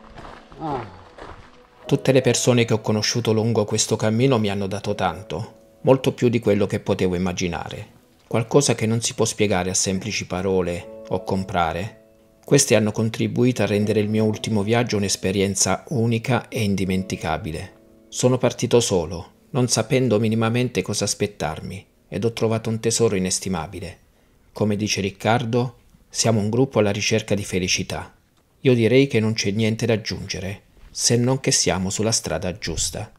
Tutte le persone che ho conosciuto lungo questo cammino mi hanno dato tanto, molto più di quello che potevo immaginare. Qualcosa che non si può spiegare a semplici parole o comprare. Queste hanno contribuito a rendere il mio ultimo viaggio un'esperienza unica e indimenticabile. Sono partito solo, non sapendo minimamente cosa aspettarmi, ed ho trovato un tesoro inestimabile. Come dice Riccardo, siamo un gruppo alla ricerca di felicità. Io direi che non c'è niente da aggiungere, se non che siamo sulla strada giusta.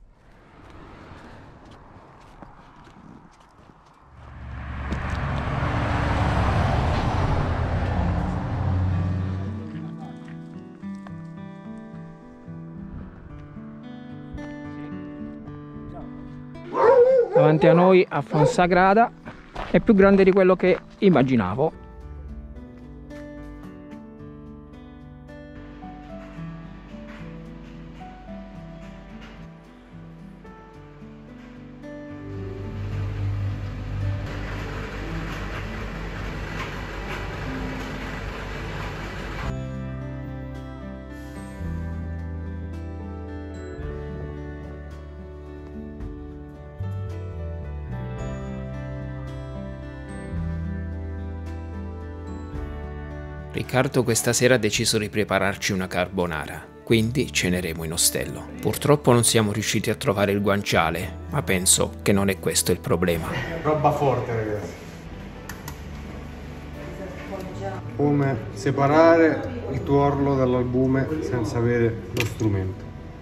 Davanti a noi a Fonsagrada è più grande di quello che immaginavo. Riccardo questa sera ha deciso di prepararci una carbonara, quindi ceneremo in ostello. Purtroppo non siamo riusciti a trovare il guanciale, ma penso che non è questo il problema. Roba forte, ragazzi. Come separare il tuorlo dall'albume senza avere lo strumento.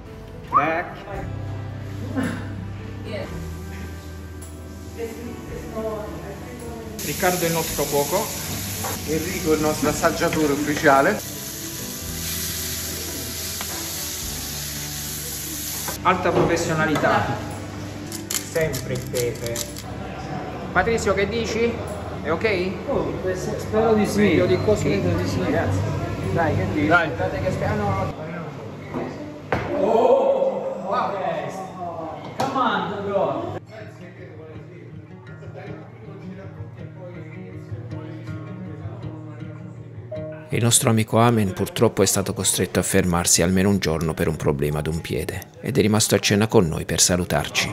Riccardo è il nostro cuoco. Enrico è il nostro assaggiatore ufficiale. Alta professionalità. Sempre il pepe. Patrizio, che dici? È ok? Spero di sì. Meglio di così. Credo di sì. Ragazzi, dai, che dici? Dai. Aspettate che spiano. Come on, bro. Il nostro amico Amen purtroppo è stato costretto a fermarsi almeno un giorno per un problema ad un piede ed è rimasto a cena con noi per salutarci.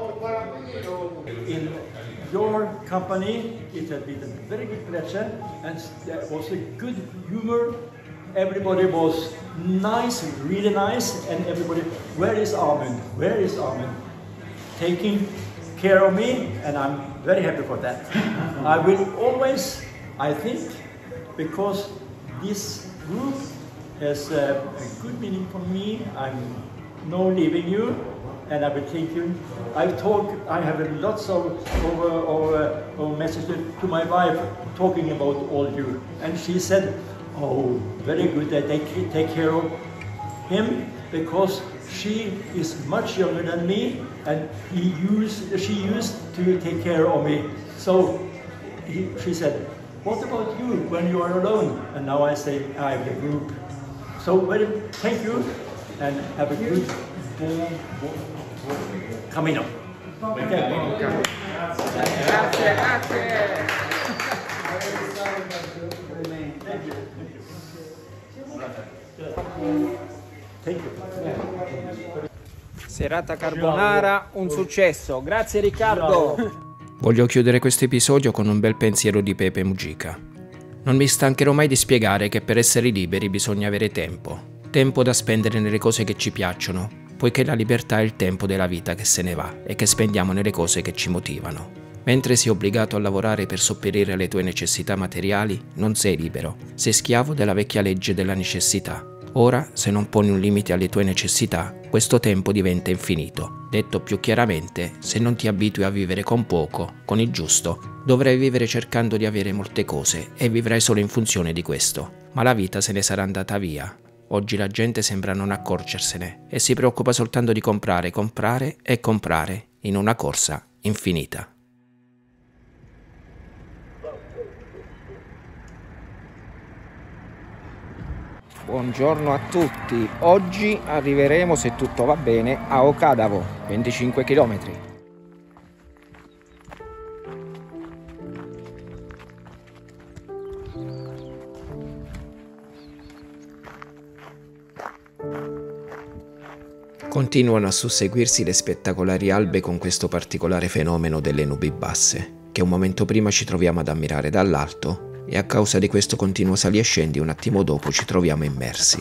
In your company, it has been a very good pleasure and there was a good humor everybody was nice, really nice, and everybody, where is Armin? Where is Armin? Taking care of me, and I'm very happy for that. I will always, I think, because this group has a good meaning for me. I'm now leaving you, and I will take you. I have lots of messages to my wife talking about all you, and she said, "Oh, very good that they take care of him, because she is much younger than me, and she used to take care of me." So she said, "What about you when you are alone?" And now I say, I have a group. So thank you, and have a good Camino. Grazie. Serata carbonara, un successo. Grazie Riccardo. Voglio chiudere questo episodio con un bel pensiero di Pepe Mujica. Non mi stancherò mai di spiegare che per essere liberi bisogna avere tempo. Tempo da spendere nelle cose che ci piacciono, poiché la libertà è il tempo della vita che se ne va e che spendiamo nelle cose che ci motivano. Mentre sei obbligato a lavorare per sopperire alle tue necessità materiali, non sei libero. Sei schiavo della vecchia legge della necessità. Ora, se non poni un limite alle tue necessità, questo tempo diventa infinito. Detto più chiaramente, se non ti abitui a vivere con poco, con il giusto, dovrai vivere cercando di avere molte cose e vivrai solo in funzione di questo. Ma la vita se ne sarà andata via. Oggi la gente sembra non accorgersene e si preoccupa soltanto di comprare, comprare e comprare in una corsa infinita. Buongiorno a tutti, oggi arriveremo, se tutto va bene, a Okadawo, 25 km. Continuano a susseguirsi le spettacolari albe con questo particolare fenomeno delle nubi basse, che un momento prima ci troviamo ad ammirare dall'alto, e a causa di questo continuo sali e scendi un attimo dopo ci troviamo immersi.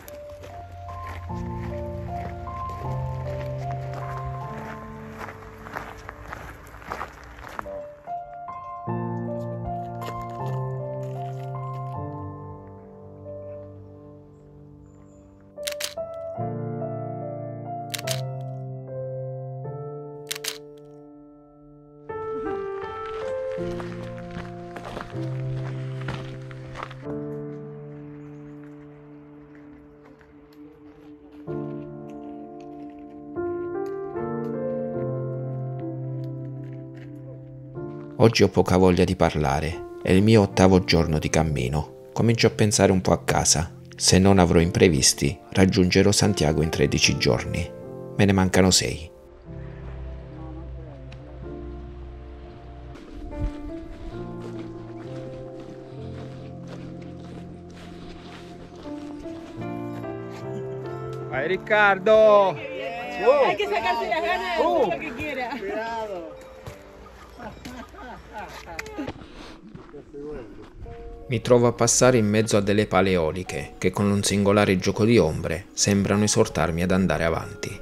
Oggi ho poca voglia di parlare, è il mio 8° giorno di cammino. Comincio a pensare un po' a casa. Se non avrò imprevisti, raggiungerò Santiago in 13 giorni. Me ne mancano 6. Vai Riccardo! Hay que sacarse las ganas de todo lo que quiera. Cuidado. Mi trovo a passare in mezzo a delle pale eoliche che con un singolare gioco di ombre sembrano esortarmi ad andare avanti.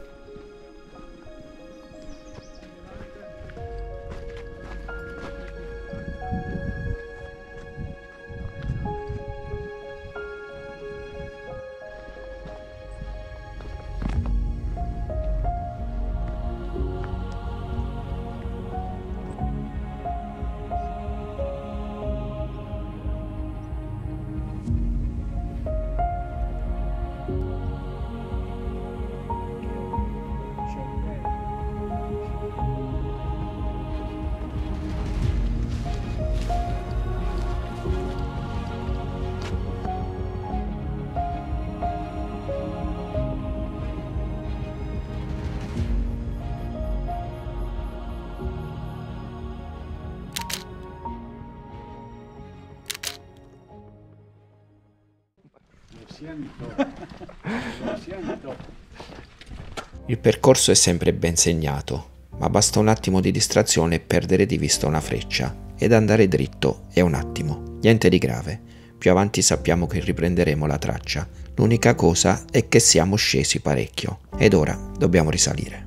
Il percorso è sempre ben segnato, ma basta un attimo di distrazione e perdere di vista una freccia, ed andare dritto è un attimo, niente di grave. Più avanti sappiamo che riprenderemo la traccia. L'unica cosa è che siamo scesi parecchio ed ora dobbiamo risalire.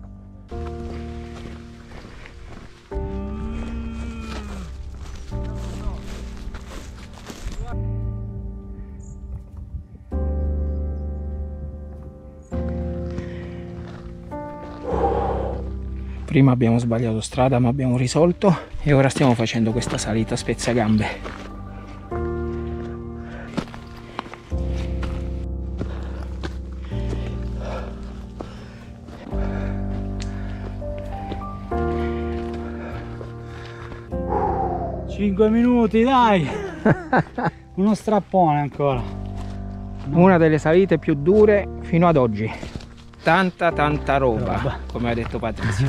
Prima abbiamo sbagliato strada ma abbiamo risolto e ora stiamo facendo questa salita spezzagambe. Cinque minuti, dai! Uno strappone ancora. Una delle salite più dure fino ad oggi. Tanta roba, come ha detto Patrizio.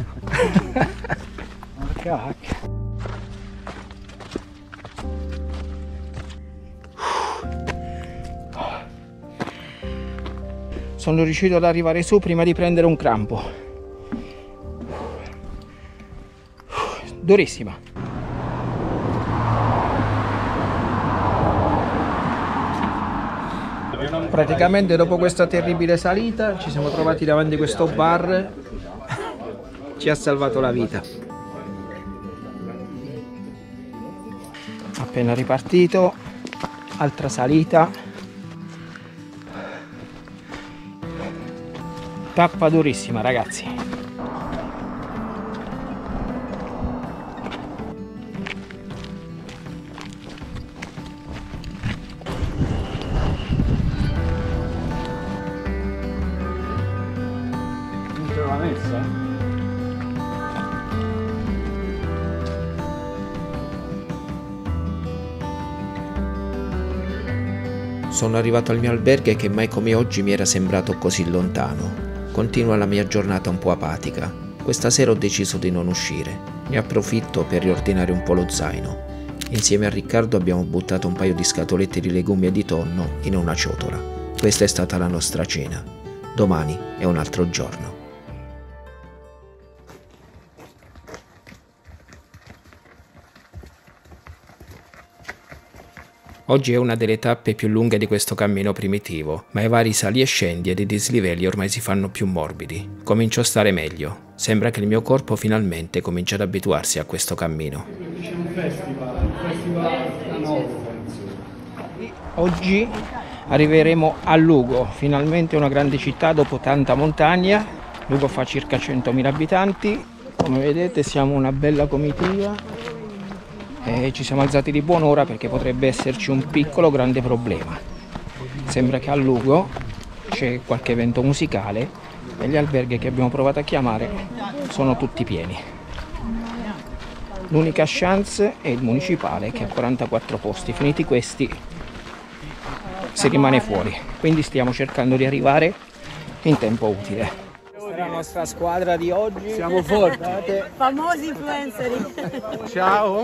Sono riuscito ad arrivare su prima di prendere un crampo. Durissima. Praticamente dopo questa terribile salita ci siamo trovati davanti a questo bar, ci ha salvato la vita. Appena ripartito, altra salita, tappa durissima ragazzi. Sono arrivato al mio albergo che mai come oggi mi era sembrato così lontano. Continua la mia giornata un po' apatica. Questa sera ho deciso di non uscire. Ne approfitto per riordinare un po' lo zaino. Insieme a Riccardo abbiamo buttato un paio di scatolette di legumi e di tonno in una ciotola. Questa è stata la nostra cena. Domani è un altro giorno. Oggi è una delle tappe più lunghe di questo cammino primitivo, ma i vari sali e scendi ed i dislivelli ormai si fanno più morbidi. Comincio a stare meglio. Sembra che il mio corpo finalmente comincia ad abituarsi a questo cammino. C'è un festival a Novo. Oggi arriveremo a Lugo, finalmente una grande città dopo tanta montagna. Lugo fa circa 100.000 abitanti. Come vedete siamo una bella comitiva. E ci siamo alzati di buon'ora perché potrebbe esserci un piccolo grande problema. Sembra che a Lugo c'è qualche evento musicale e gli alberghi che abbiamo provato a chiamare sono tutti pieni. L'unica chance è il municipale che ha 44 posti. Finiti questi si rimane fuori, quindi stiamo cercando di arrivare in tempo utile. Questa è la nostra squadra di oggi. Siamo forti. Famosi influencer. Ciao.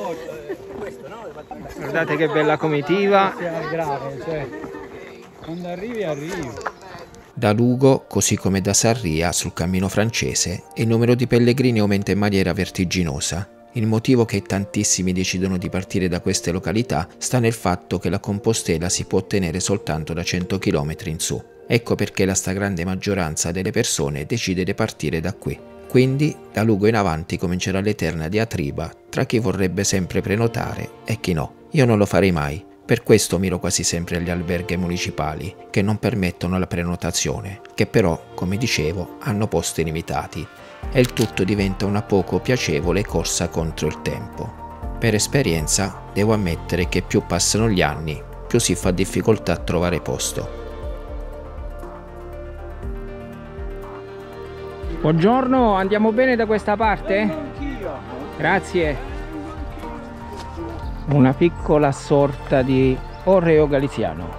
Guardate che bella comitiva. È grave, cioè, quando arrivi. Da Lugo, così come da Sarria, sul cammino francese, il numero di pellegrini aumenta in maniera vertiginosa. Il motivo che tantissimi decidono di partire da queste località sta nel fatto che la Compostela si può ottenere soltanto da 100 km in su. Ecco perché la stragrande maggioranza delle persone decide di partire da qui. Quindi da Lugo in avanti comincerà l'eterna diatriba tra chi vorrebbe sempre prenotare e chi no. Io non lo farei mai, per questo miro quasi sempre agli alberghi municipali che non permettono la prenotazione, che però, come dicevo, hanno posti limitati e il tutto diventa una poco piacevole corsa contro il tempo. Per esperienza devo ammettere che più passano gli anni, più si fa difficoltà a trovare posto. Buongiorno, andiamo bene da questa parte? Grazie. Una piccola sorta di Oreo galiziano.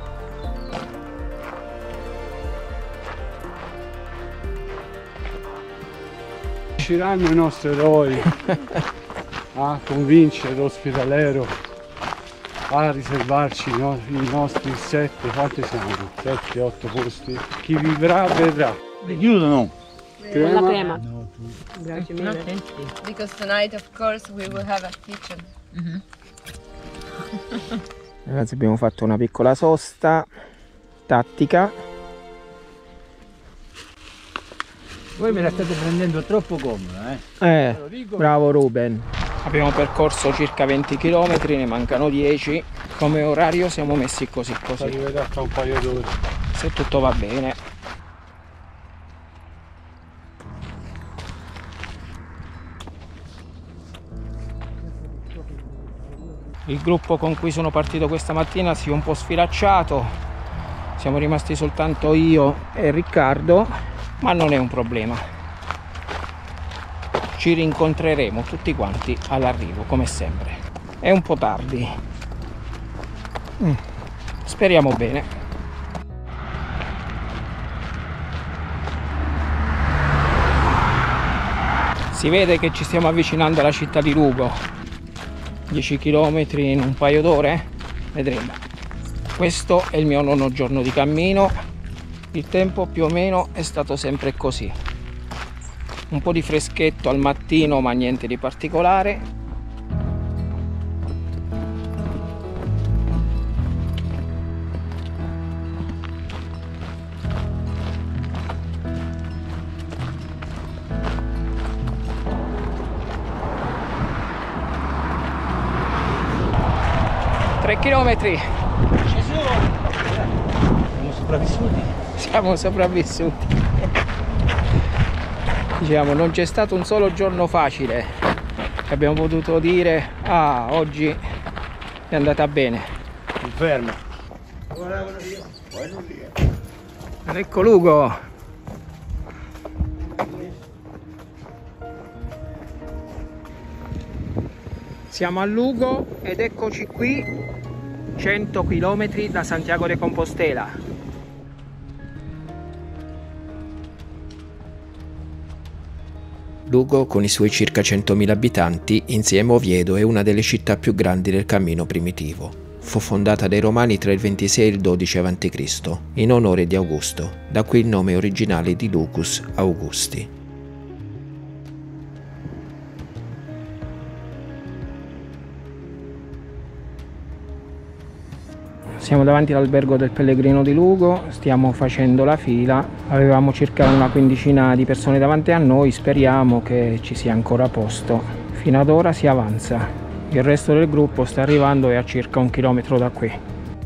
Riusciranno i nostri eroi a convincere l'ospedalero a riservarci i nostri 7, quanti siamo? 7-8 posti. Chi vivrà verrà. Li chiudono? La crema. Grazie mille. Because tonight, of course, we will have a kitchen. Ragazzi, abbiamo fatto una piccola sosta tattica. Voi me la state prendendo troppo comoda, Bravo Ruben. Abbiamo percorso circa 20 km, ne mancano 10. Come orario siamo messi così. Arriverà tra un paio d'ore. Se tutto va bene. Il gruppo con cui sono partito questa mattina si è un po' sfilacciato. Siamo rimasti soltanto io e Riccardo, ma non è un problema. Ci rincontreremo tutti quanti all'arrivo, come sempre. È un po' tardi. Speriamo bene. Si vede che ci stiamo avvicinando alla città di Lugo. 10 km in un paio d'ore? Vedremo. Questo è il mio 9° giorno di cammino. Il tempo più o meno è stato sempre così. Un po' di freschetto al mattino, ma niente di particolare. Chilometri. Ci sono. Siamo sopravvissuti. Siamo sopravvissuti. Diciamo, non c'è stato un solo giorno facile che abbiamo potuto dire oggi è andata bene. Fermo. Ecco Lugo. Siamo a Lugo ed eccoci qui. 100 km da Santiago de Compostela. Lugo, con i suoi circa 100.000 abitanti, insieme a Oviedo è una delle città più grandi del cammino primitivo. Fu fondata dai Romani tra il 26 e il 12 a.C., in onore di Augusto, da qui il nome originale di Lucus Augusti. Siamo davanti all'albergo del Pellegrino di Lugo, stiamo facendo la fila, avevamo circa una quindicina di persone davanti a noi, speriamo che ci sia ancora posto. Fino ad ora si avanza, il resto del gruppo sta arrivando e a circa 1 chilometro da qui.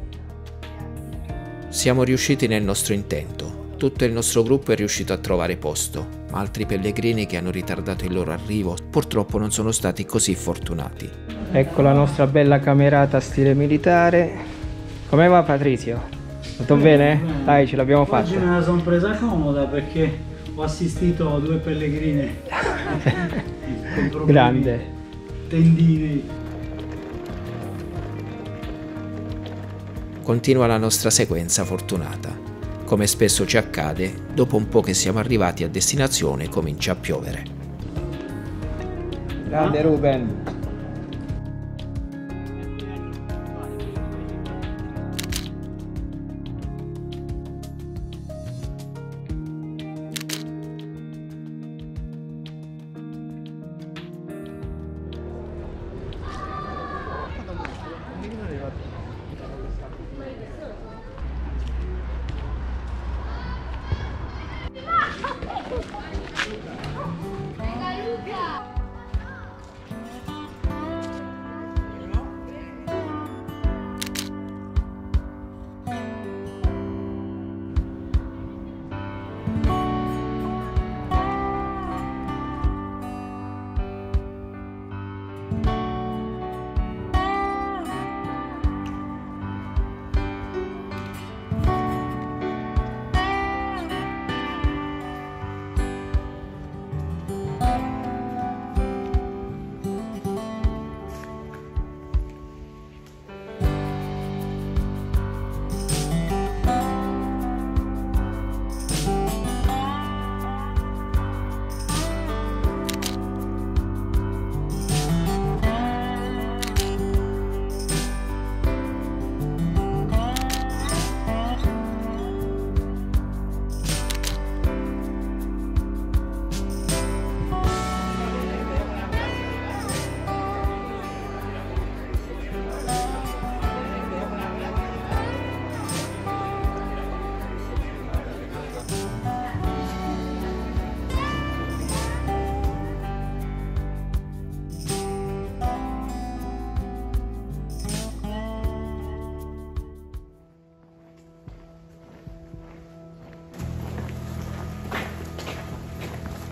Siamo riusciti nel nostro intento, tutto il nostro gruppo è riuscito a trovare posto, ma altri pellegrini che hanno ritardato il loro arrivo purtroppo non sono stati così fortunati. Ecco la nostra bella camerata stile militare. Come va Patrizio? Tutto bene? Dai, ce l'abbiamo fatta. Oggi me la sono presa comoda perché ho assistito a 2 pellegrini con problemi. Grande. Tendini. Continua la nostra sequenza fortunata. Come spesso ci accade, dopo un po' che siamo arrivati a destinazione comincia a piovere. Grande Ruben.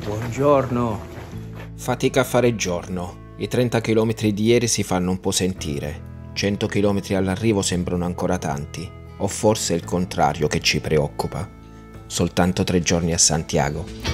Buongiorno. Fatica a fare giorno. I 30 km di ieri si fanno un po' sentire. 100 km all'arrivo sembrano ancora tanti. O forse è il contrario che ci preoccupa. Soltanto 3 giorni a Santiago.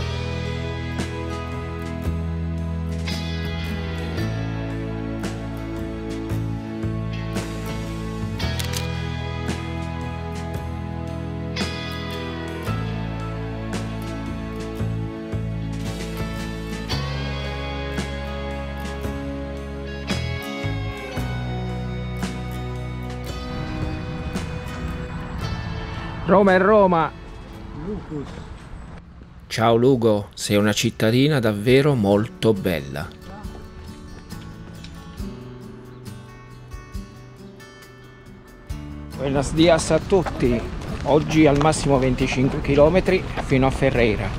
Roma è Roma. Ciao Lugo, sei una cittadina davvero molto bella. Buenos dias a tutti. Oggi al massimo 25 km fino a Ferreira.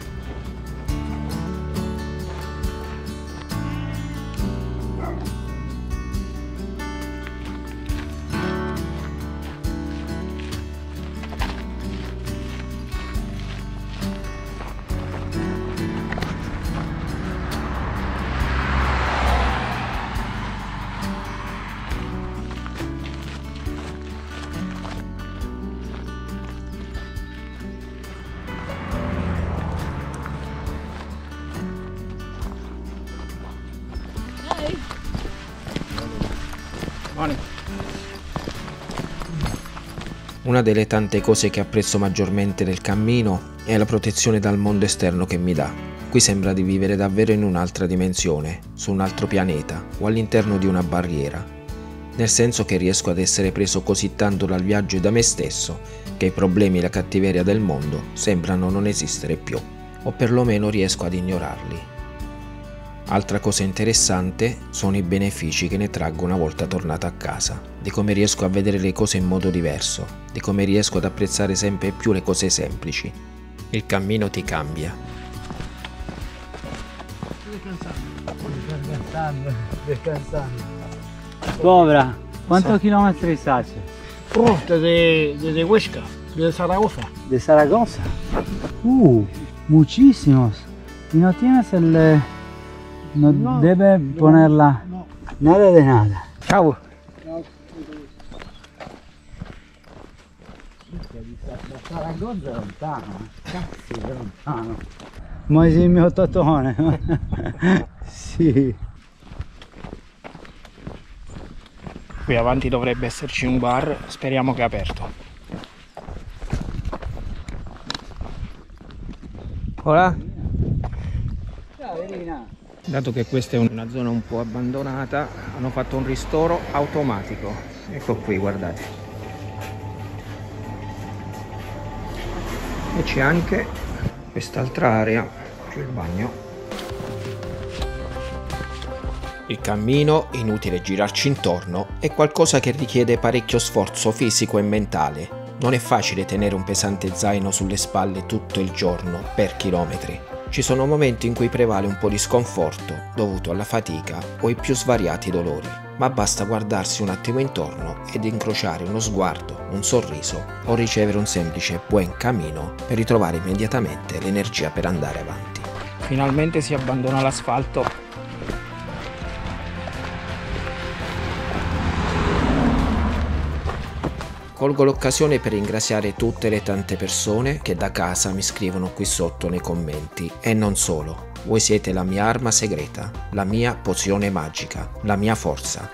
Una delle tante cose che apprezzo maggiormente del cammino è la protezione dal mondo esterno che mi dà. Qui sembra di vivere davvero in un'altra dimensione, su un altro pianeta o all'interno di una barriera. Nel senso che riesco ad essere preso così tanto dal viaggio e da me stesso che i problemi e la cattiveria del mondo sembrano non esistere più, o perlomeno riesco ad ignorarli. Altra cosa interessante sono i benefici che ne traggo una volta tornato a casa, di come riesco a vedere le cose in modo diverso, di come riesco ad apprezzare sempre più le cose semplici. Il cammino ti cambia. Descansando. Cobra, ¿cuántos kilómetros hace? Desde Huesca, de Zaragoza. ¿De Zaragoza? Muchísimos. ¿Y no tienes el... No, debe ponerla... No. Nada de nada. Ciao. Da Zaragoza è lontano. Cazzo, è lontano. Ma è il mio totone. Sì. Qui avanti dovrebbe esserci un bar, speriamo che è aperto. Hola. Ciao Irina. Dato che questa è una zona un po' abbandonata, hanno fatto un ristoro automatico. Ecco qui, guardate. E c'è anche quest'altra area, c'è il bagno. Il cammino, inutile girarci intorno, è qualcosa che richiede parecchio sforzo fisico e mentale. Non è facile tenere un pesante zaino sulle spalle tutto il giorno, per chilometri. Ci sono momenti in cui prevale un po' di sconforto, dovuto alla fatica o ai più svariati dolori, ma basta guardarsi un attimo intorno ed incrociare uno sguardo, un sorriso o ricevere un semplice buen camino per ritrovare immediatamente l'energia per andare avanti. Finalmente si abbandona l'asfalto. Colgo l'occasione per ringraziare tutte le tante persone che da casa mi scrivono qui sotto nei commenti, e non solo. Voi siete la mia arma segreta, la mia pozione magica, la mia forza.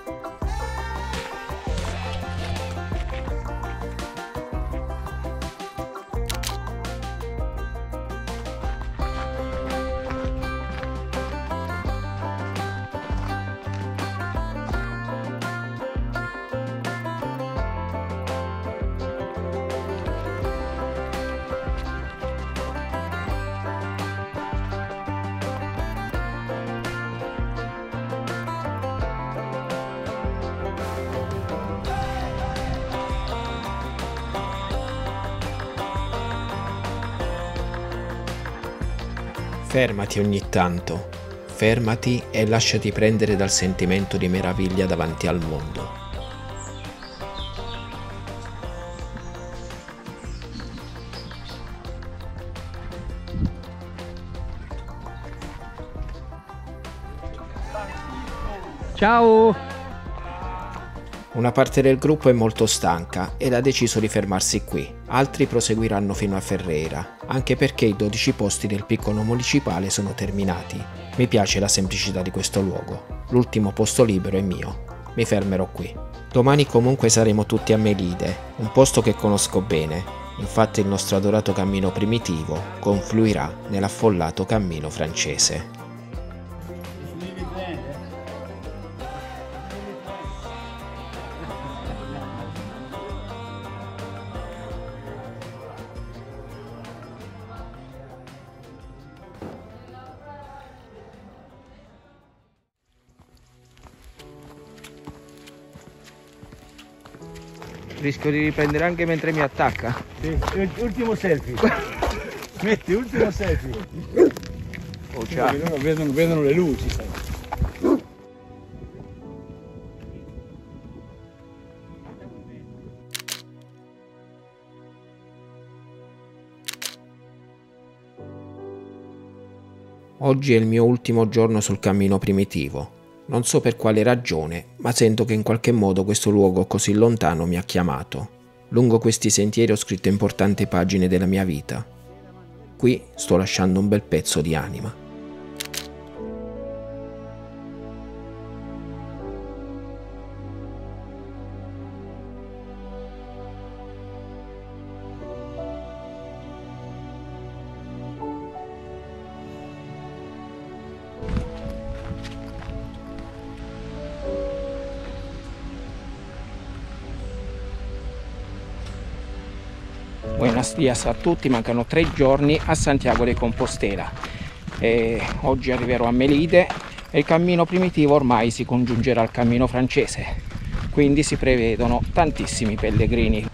Fermati ogni tanto, fermati e lasciati prendere dal sentimento di meraviglia davanti al mondo. Ciao! Una parte del gruppo è molto stanca ed ha deciso di fermarsi qui, altri proseguiranno fino a Ferreira, anche perché i 12 posti del piccolo municipale sono terminati. Mi piace la semplicità di questo luogo, l'ultimo posto libero è mio, mi fermerò qui. Domani comunque saremo tutti a Melide, un posto che conosco bene, infatti il nostro adorato cammino primitivo confluirà nell'affollato cammino francese. Rischio di riprendere anche mentre mi attacca. Sì, ultimo selfie. Metti ultimo selfie. Oh, ciao. Vedono le luci. Oggi è il mio ultimo giorno sul cammino primitivo. Non so per quale ragione, ma sento che in qualche modo questo luogo così lontano mi ha chiamato. Lungo questi sentieri ho scritto importanti pagine della mia vita. Qui sto lasciando un bel pezzo di anima. Buenos días a tutti, mancano 3 giorni a Santiago de Compostela e oggi arriverò a Melide e il cammino primitivo ormai si congiungerà al cammino francese, quindi si prevedono tantissimi pellegrini.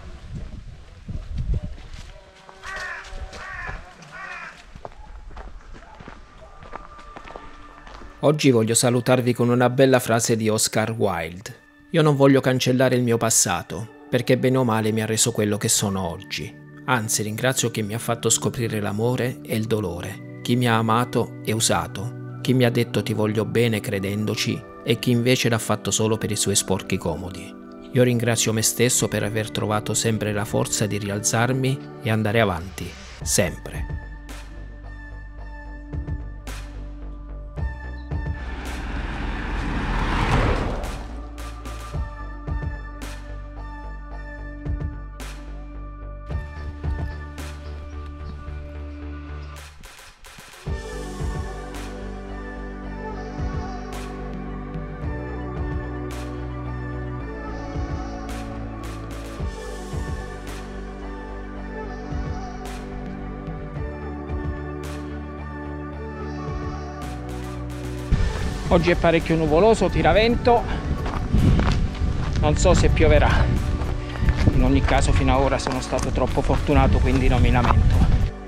Oggi voglio salutarvi con una bella frase di Oscar Wilde. Io non voglio cancellare il mio passato, perché bene o male mi ha reso quello che sono oggi. Anzi, ringrazio chi mi ha fatto scoprire l'amore e il dolore, chi mi ha amato e usato, chi mi ha detto ti voglio bene credendoci e chi invece l'ha fatto solo per i suoi sporchi comodi. Io ringrazio me stesso per aver trovato sempre la forza di rialzarmi e andare avanti, sempre. Oggi è parecchio nuvoloso, tiravento, non so se pioverà. In ogni caso fino ad ora sono stato troppo fortunato, quindi non mi lamento.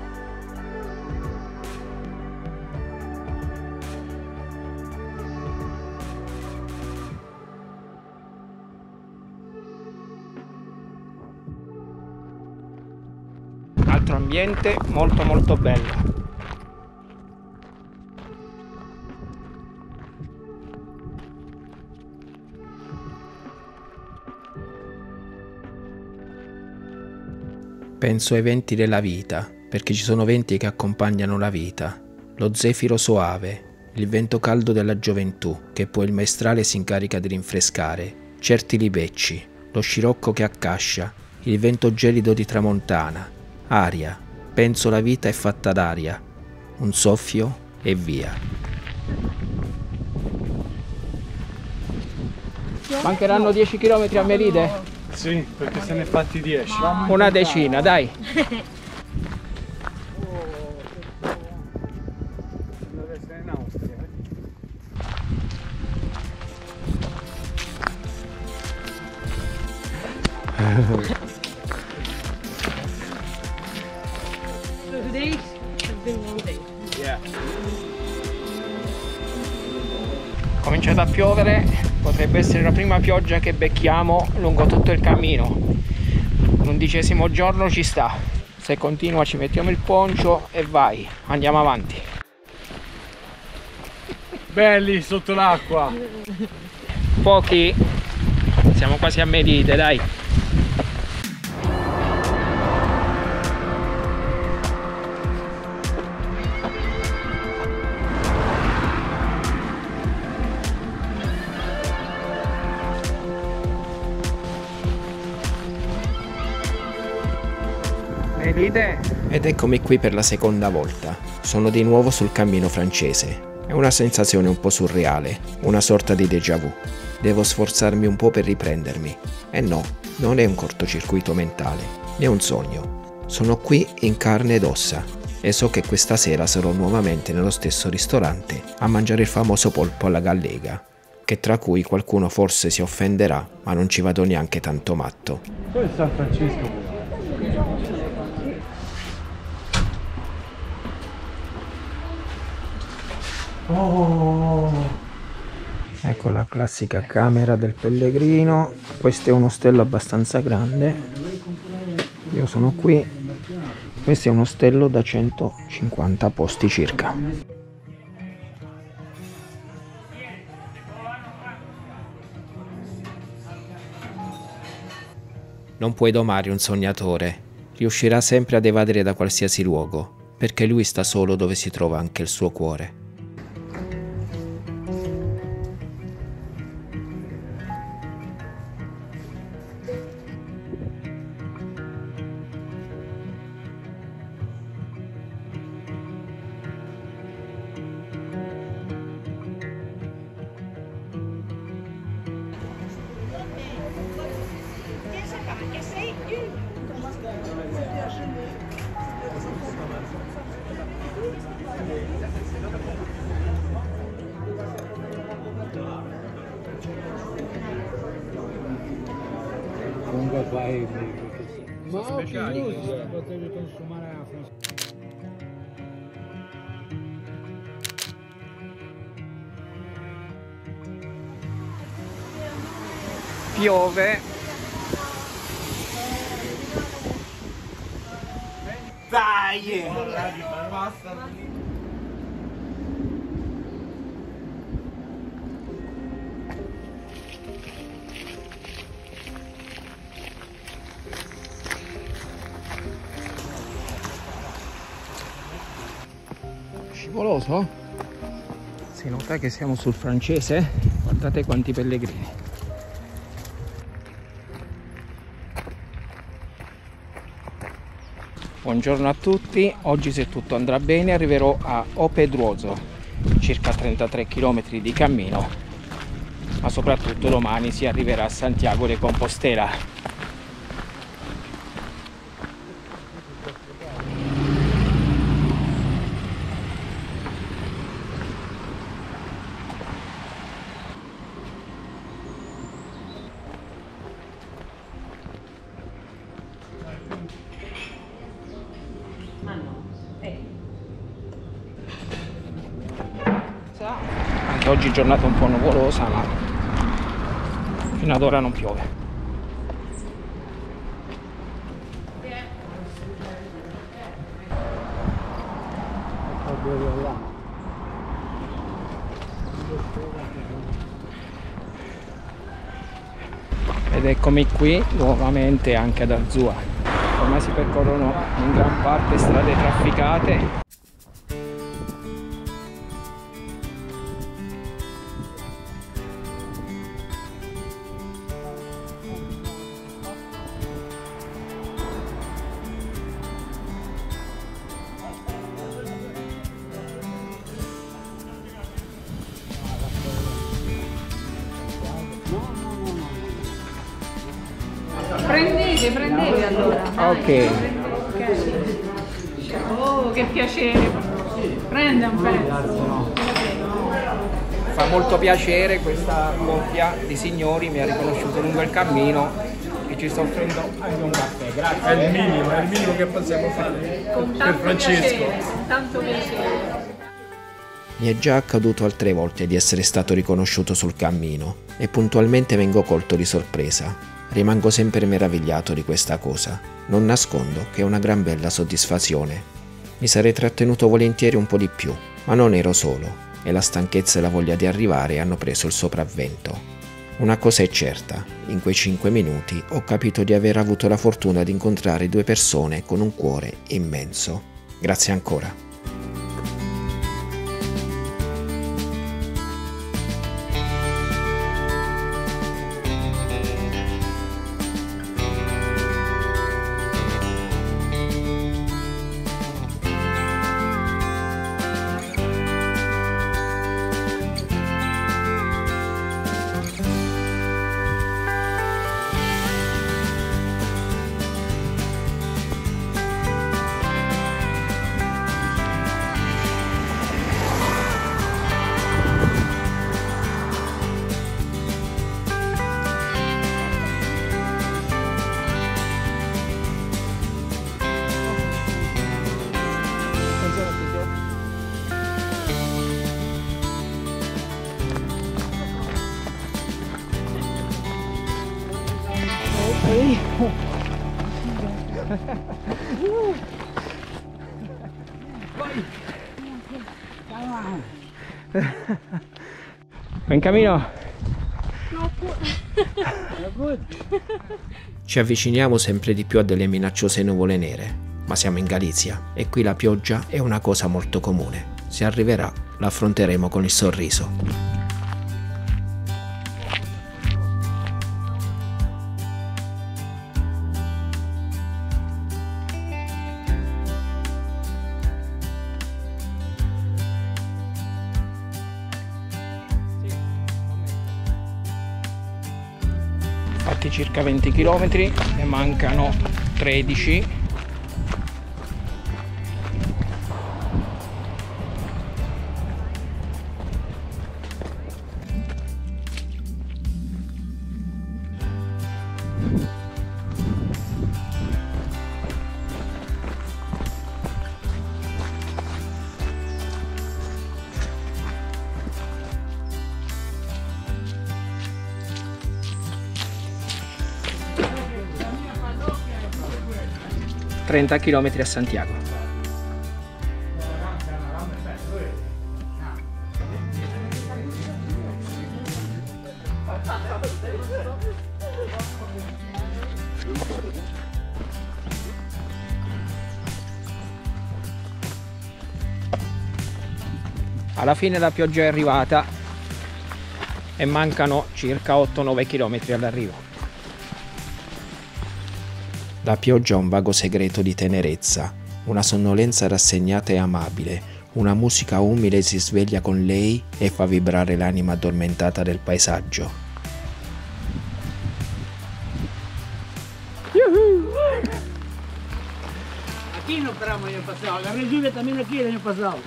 Altro ambiente molto bello. Penso ai venti della vita, perché ci sono venti che accompagnano la vita. Lo zefiro soave, il vento caldo della gioventù, che poi il maestrale si incarica di rinfrescare, certi libecci, lo scirocco che accascia, il vento gelido di tramontana, aria, penso la vita è fatta d'aria, un soffio e via. Mancheranno 10 km a Melide? Sì, perché se ne è fatti 10. Una decina, dai. Cominciato a piovere, potrebbe essere la prima pioggia che becchiamo lungo tutto il cammino. L'11° giorno ci sta, se continua ci mettiamo il poncio e vai, andiamo avanti. Belli sotto l'acqua. pochi, siamo quasi a Melide, dai. Ed eccomi qui per la seconda volta. Sono di nuovo sul cammino francese. È una sensazione un po' surreale, una sorta di déjà vu. Devo sforzarmi un po' per riprendermi. E no, non è un cortocircuito mentale, è un sogno. Sono qui in carne ed ossa e so che questa sera sarò nuovamente nello stesso ristorante a mangiare il famoso polpo alla gallega, che tra cui qualcuno forse si offenderà, ma non ci vado neanche tanto matto. Poi è San Francesco. Oh. Ecco la classica camera del pellegrino. Questo è un ostello abbastanza grande. Io sono qui. Questo è un ostello da 150 posti circa. Non puoi domare un sognatore. Riuscirà sempre ad evadere da qualsiasi luogo, perché lui sta solo dove si trova anche il suo cuore. Comunque fai ma potevi consumare la frutta. Piove. Dai! Scivoloso? Si nota che siamo sul francese? Guardate quanti pellegrini. Buongiorno a tutti, oggi se tutto andrà bene arriverò a Opedruozo, circa 33 km di cammino, ma soprattutto domani si arriverà a Santiago de Compostela. Anche oggi giornata un po' nuvolosa, ma fino ad ora non piove. Ed eccomi qui nuovamente anche ad Arzua. Ormai si percorrono in gran parte strade trafficate. Prendete allora. Ok. Oh, che piacere. Prende un pezzo. Fa molto piacere, questa coppia di signori mi ha riconosciuto lungo il cammino e ci sto offrendo anche un caffè. Grazie. È il minimo che possiamo fare per Francesco. Tanto piacere. Mi è già accaduto altre volte di essere stato riconosciuto sul cammino e puntualmente vengo colto di sorpresa. Rimango sempre meravigliato di questa cosa. Non nascondo che è una gran bella soddisfazione. Mi sarei trattenuto volentieri un po' di più, ma non ero solo e la stanchezza e la voglia di arrivare hanno preso il sopravvento. Una cosa è certa, in quei 5 minuti ho capito di aver avuto la fortuna di incontrare 2 persone con un cuore immenso. Grazie ancora. In cammino. Ci avviciniamo sempre di più a delle minacciose nuvole nere, ma siamo in Galizia e qui la pioggia è una cosa molto comune. Se arriverà, la affronteremo con il sorriso. Fatti circa 20 km, ne mancano 13. ...30 km a Santiago. Alla fine la pioggia è arrivata e mancano circa 8-9 km all'arrivo. La pioggia ha un vago segreto di tenerezza, una sonnolenza rassegnata e amabile, una musica umile si sveglia con lei e fa vibrare l'anima addormentata del paesaggio. Aquí no paramos el año pasado, agarré lluvia también aquí el año pasado.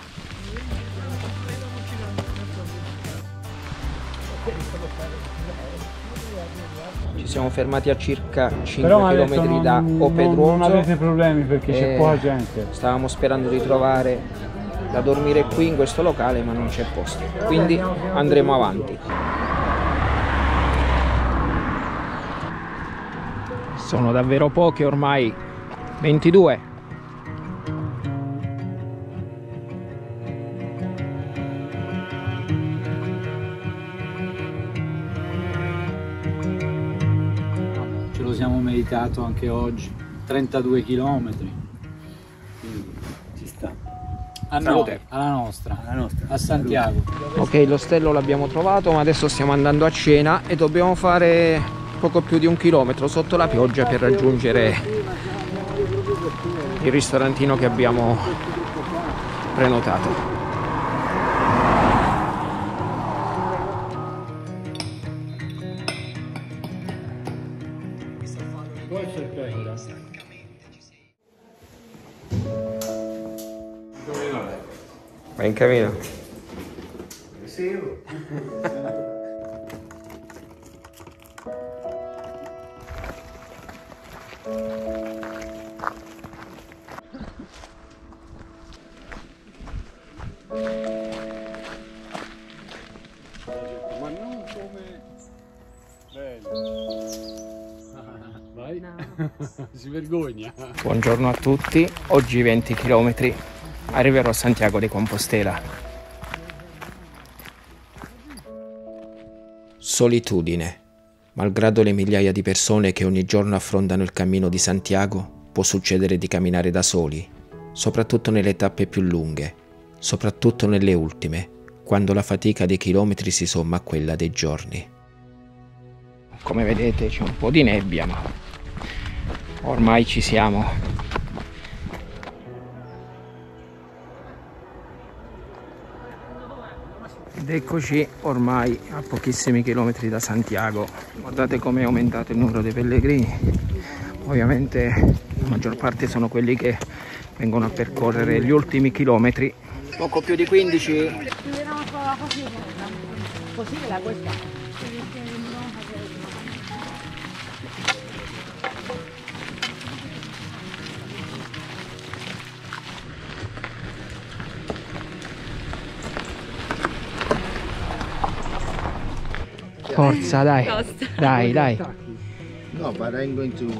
Ci siamo fermati a circa 5 km da Opedruozo. Non avete problemi perché c'è poca gente. Stavamo sperando di trovare da dormire qui in questo locale, ma non c'è posto. Quindi andremo avanti. Sono davvero poche ormai, 22. Siamo meritato anche oggi 32 km, quindi ci sta. Alla nostra, a Santiago. Ok, l'ostello l'abbiamo trovato, ma adesso stiamo andando a cena e dobbiamo fare poco più di 1 chilometro sotto la pioggia per raggiungere il ristorantino che abbiamo prenotato. Vai in cammino. Ma non come bello. Vai. Si vergogna. Buongiorno a tutti, oggi 20 km. Arriverò a Santiago de Compostela. Solitudine. Malgrado le migliaia di persone che ogni giorno affrontano il cammino di Santiago, può succedere di camminare da soli, soprattutto nelle tappe più lunghe, soprattutto nelle ultime, quando la fatica dei chilometri si somma a quella dei giorni. Come vedete c'è un po' di nebbia, ma ormai ci siamo. Ed eccoci ormai a pochissimi chilometri da Santiago. Guardate come è aumentato il numero dei pellegrini. Ovviamente la maggior parte sono quelli che vengono a percorrere gli ultimi chilometri. Poco più di 15. Così la questa. Forza, dai. Dai, dai. No, but I'm going to...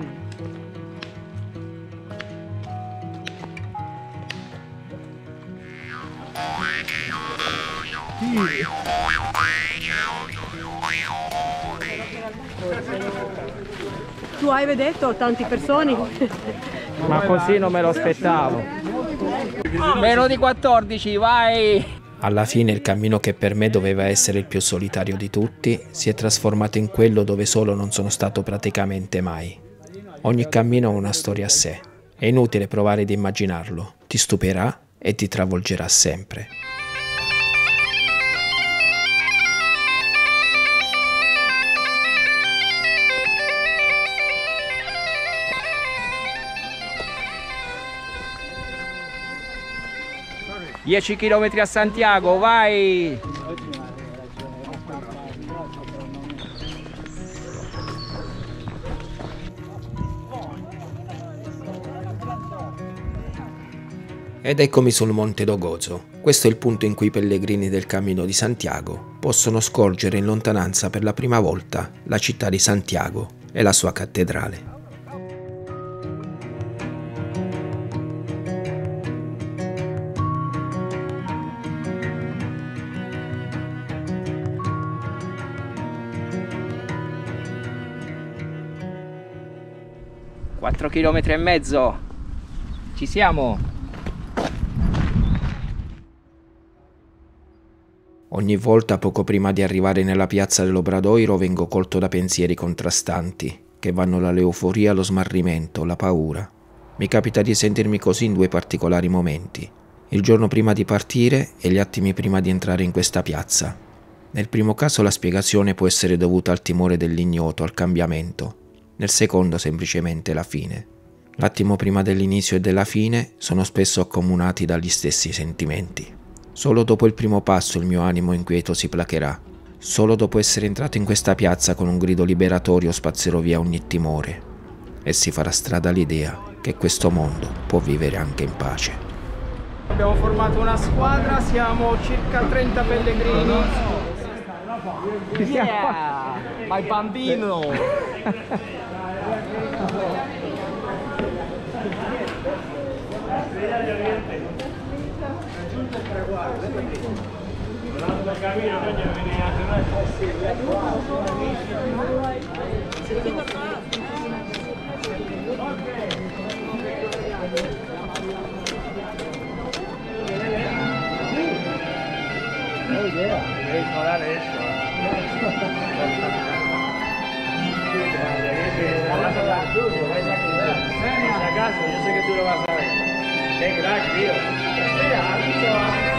Tu hai veduto tanti persone? Ma così non me lo aspettavo. Meno di 14, vai! Alla fine il cammino che per me doveva essere il più solitario di tutti si è trasformato in quello dove solo non sono stato praticamente mai. Ogni cammino ha una storia a sé. È inutile provare ad immaginarlo. Ti stupirà e ti travolgerà sempre. Dieci chilometri a Santiago, vai! Ed eccomi sul Monte do Gozo. Questo è il punto in cui i pellegrini del Cammino di Santiago possono scorgere in lontananza per la prima volta la città di Santiago e la sua cattedrale. Quattro chilometri e mezzo. Ci siamo. Ogni volta poco prima di arrivare nella piazza dell'Obradoiro vengo colto da pensieri contrastanti, che vanno dall'euforia allo smarrimento, la paura. Mi capita di sentirmi così in due particolari momenti, il giorno prima di partire e gli attimi prima di entrare in questa piazza. Nel primo caso la spiegazione può essere dovuta al timore dell'ignoto, al cambiamento, nel secondo semplicemente la fine. L'attimo prima dell'inizio e della fine sono spesso accomunati dagli stessi sentimenti. Solo dopo il primo passo il mio animo inquieto si placherà. Solo dopo essere entrato in questa piazza con un grido liberatorio spazzerò via ogni timore e si farà strada l'idea che questo mondo può vivere anche in pace. Abbiamo formato una squadra, siamo circa 30 pellegrini. Yeah, my bambino! Yo sé que tú lo vas a ver. Qué crack, tío. Espera, aviso.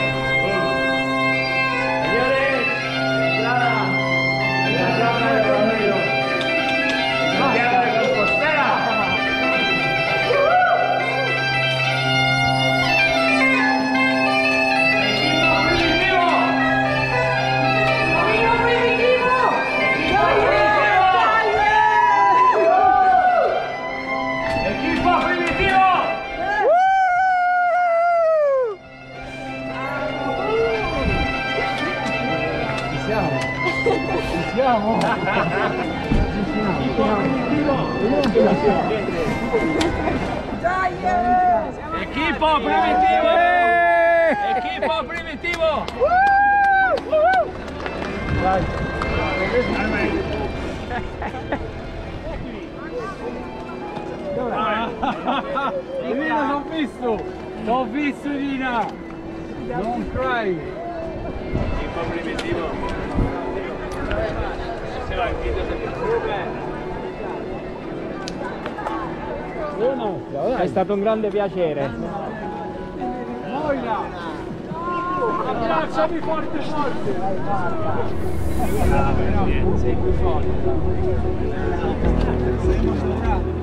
Señores, entrada. La plaza de Obradoiro. Santiago de Compostela. ¡Equipo primitivo! ¡Equipo primitivo! ¡Equipo primitivo! Equipo primitivo. Equipo primitivo. Irina, t'ho visto Irina! Non cry! È stato un grande piacere. Moira! Abbracciami forte forte! Sei più forte! Sei emozionato!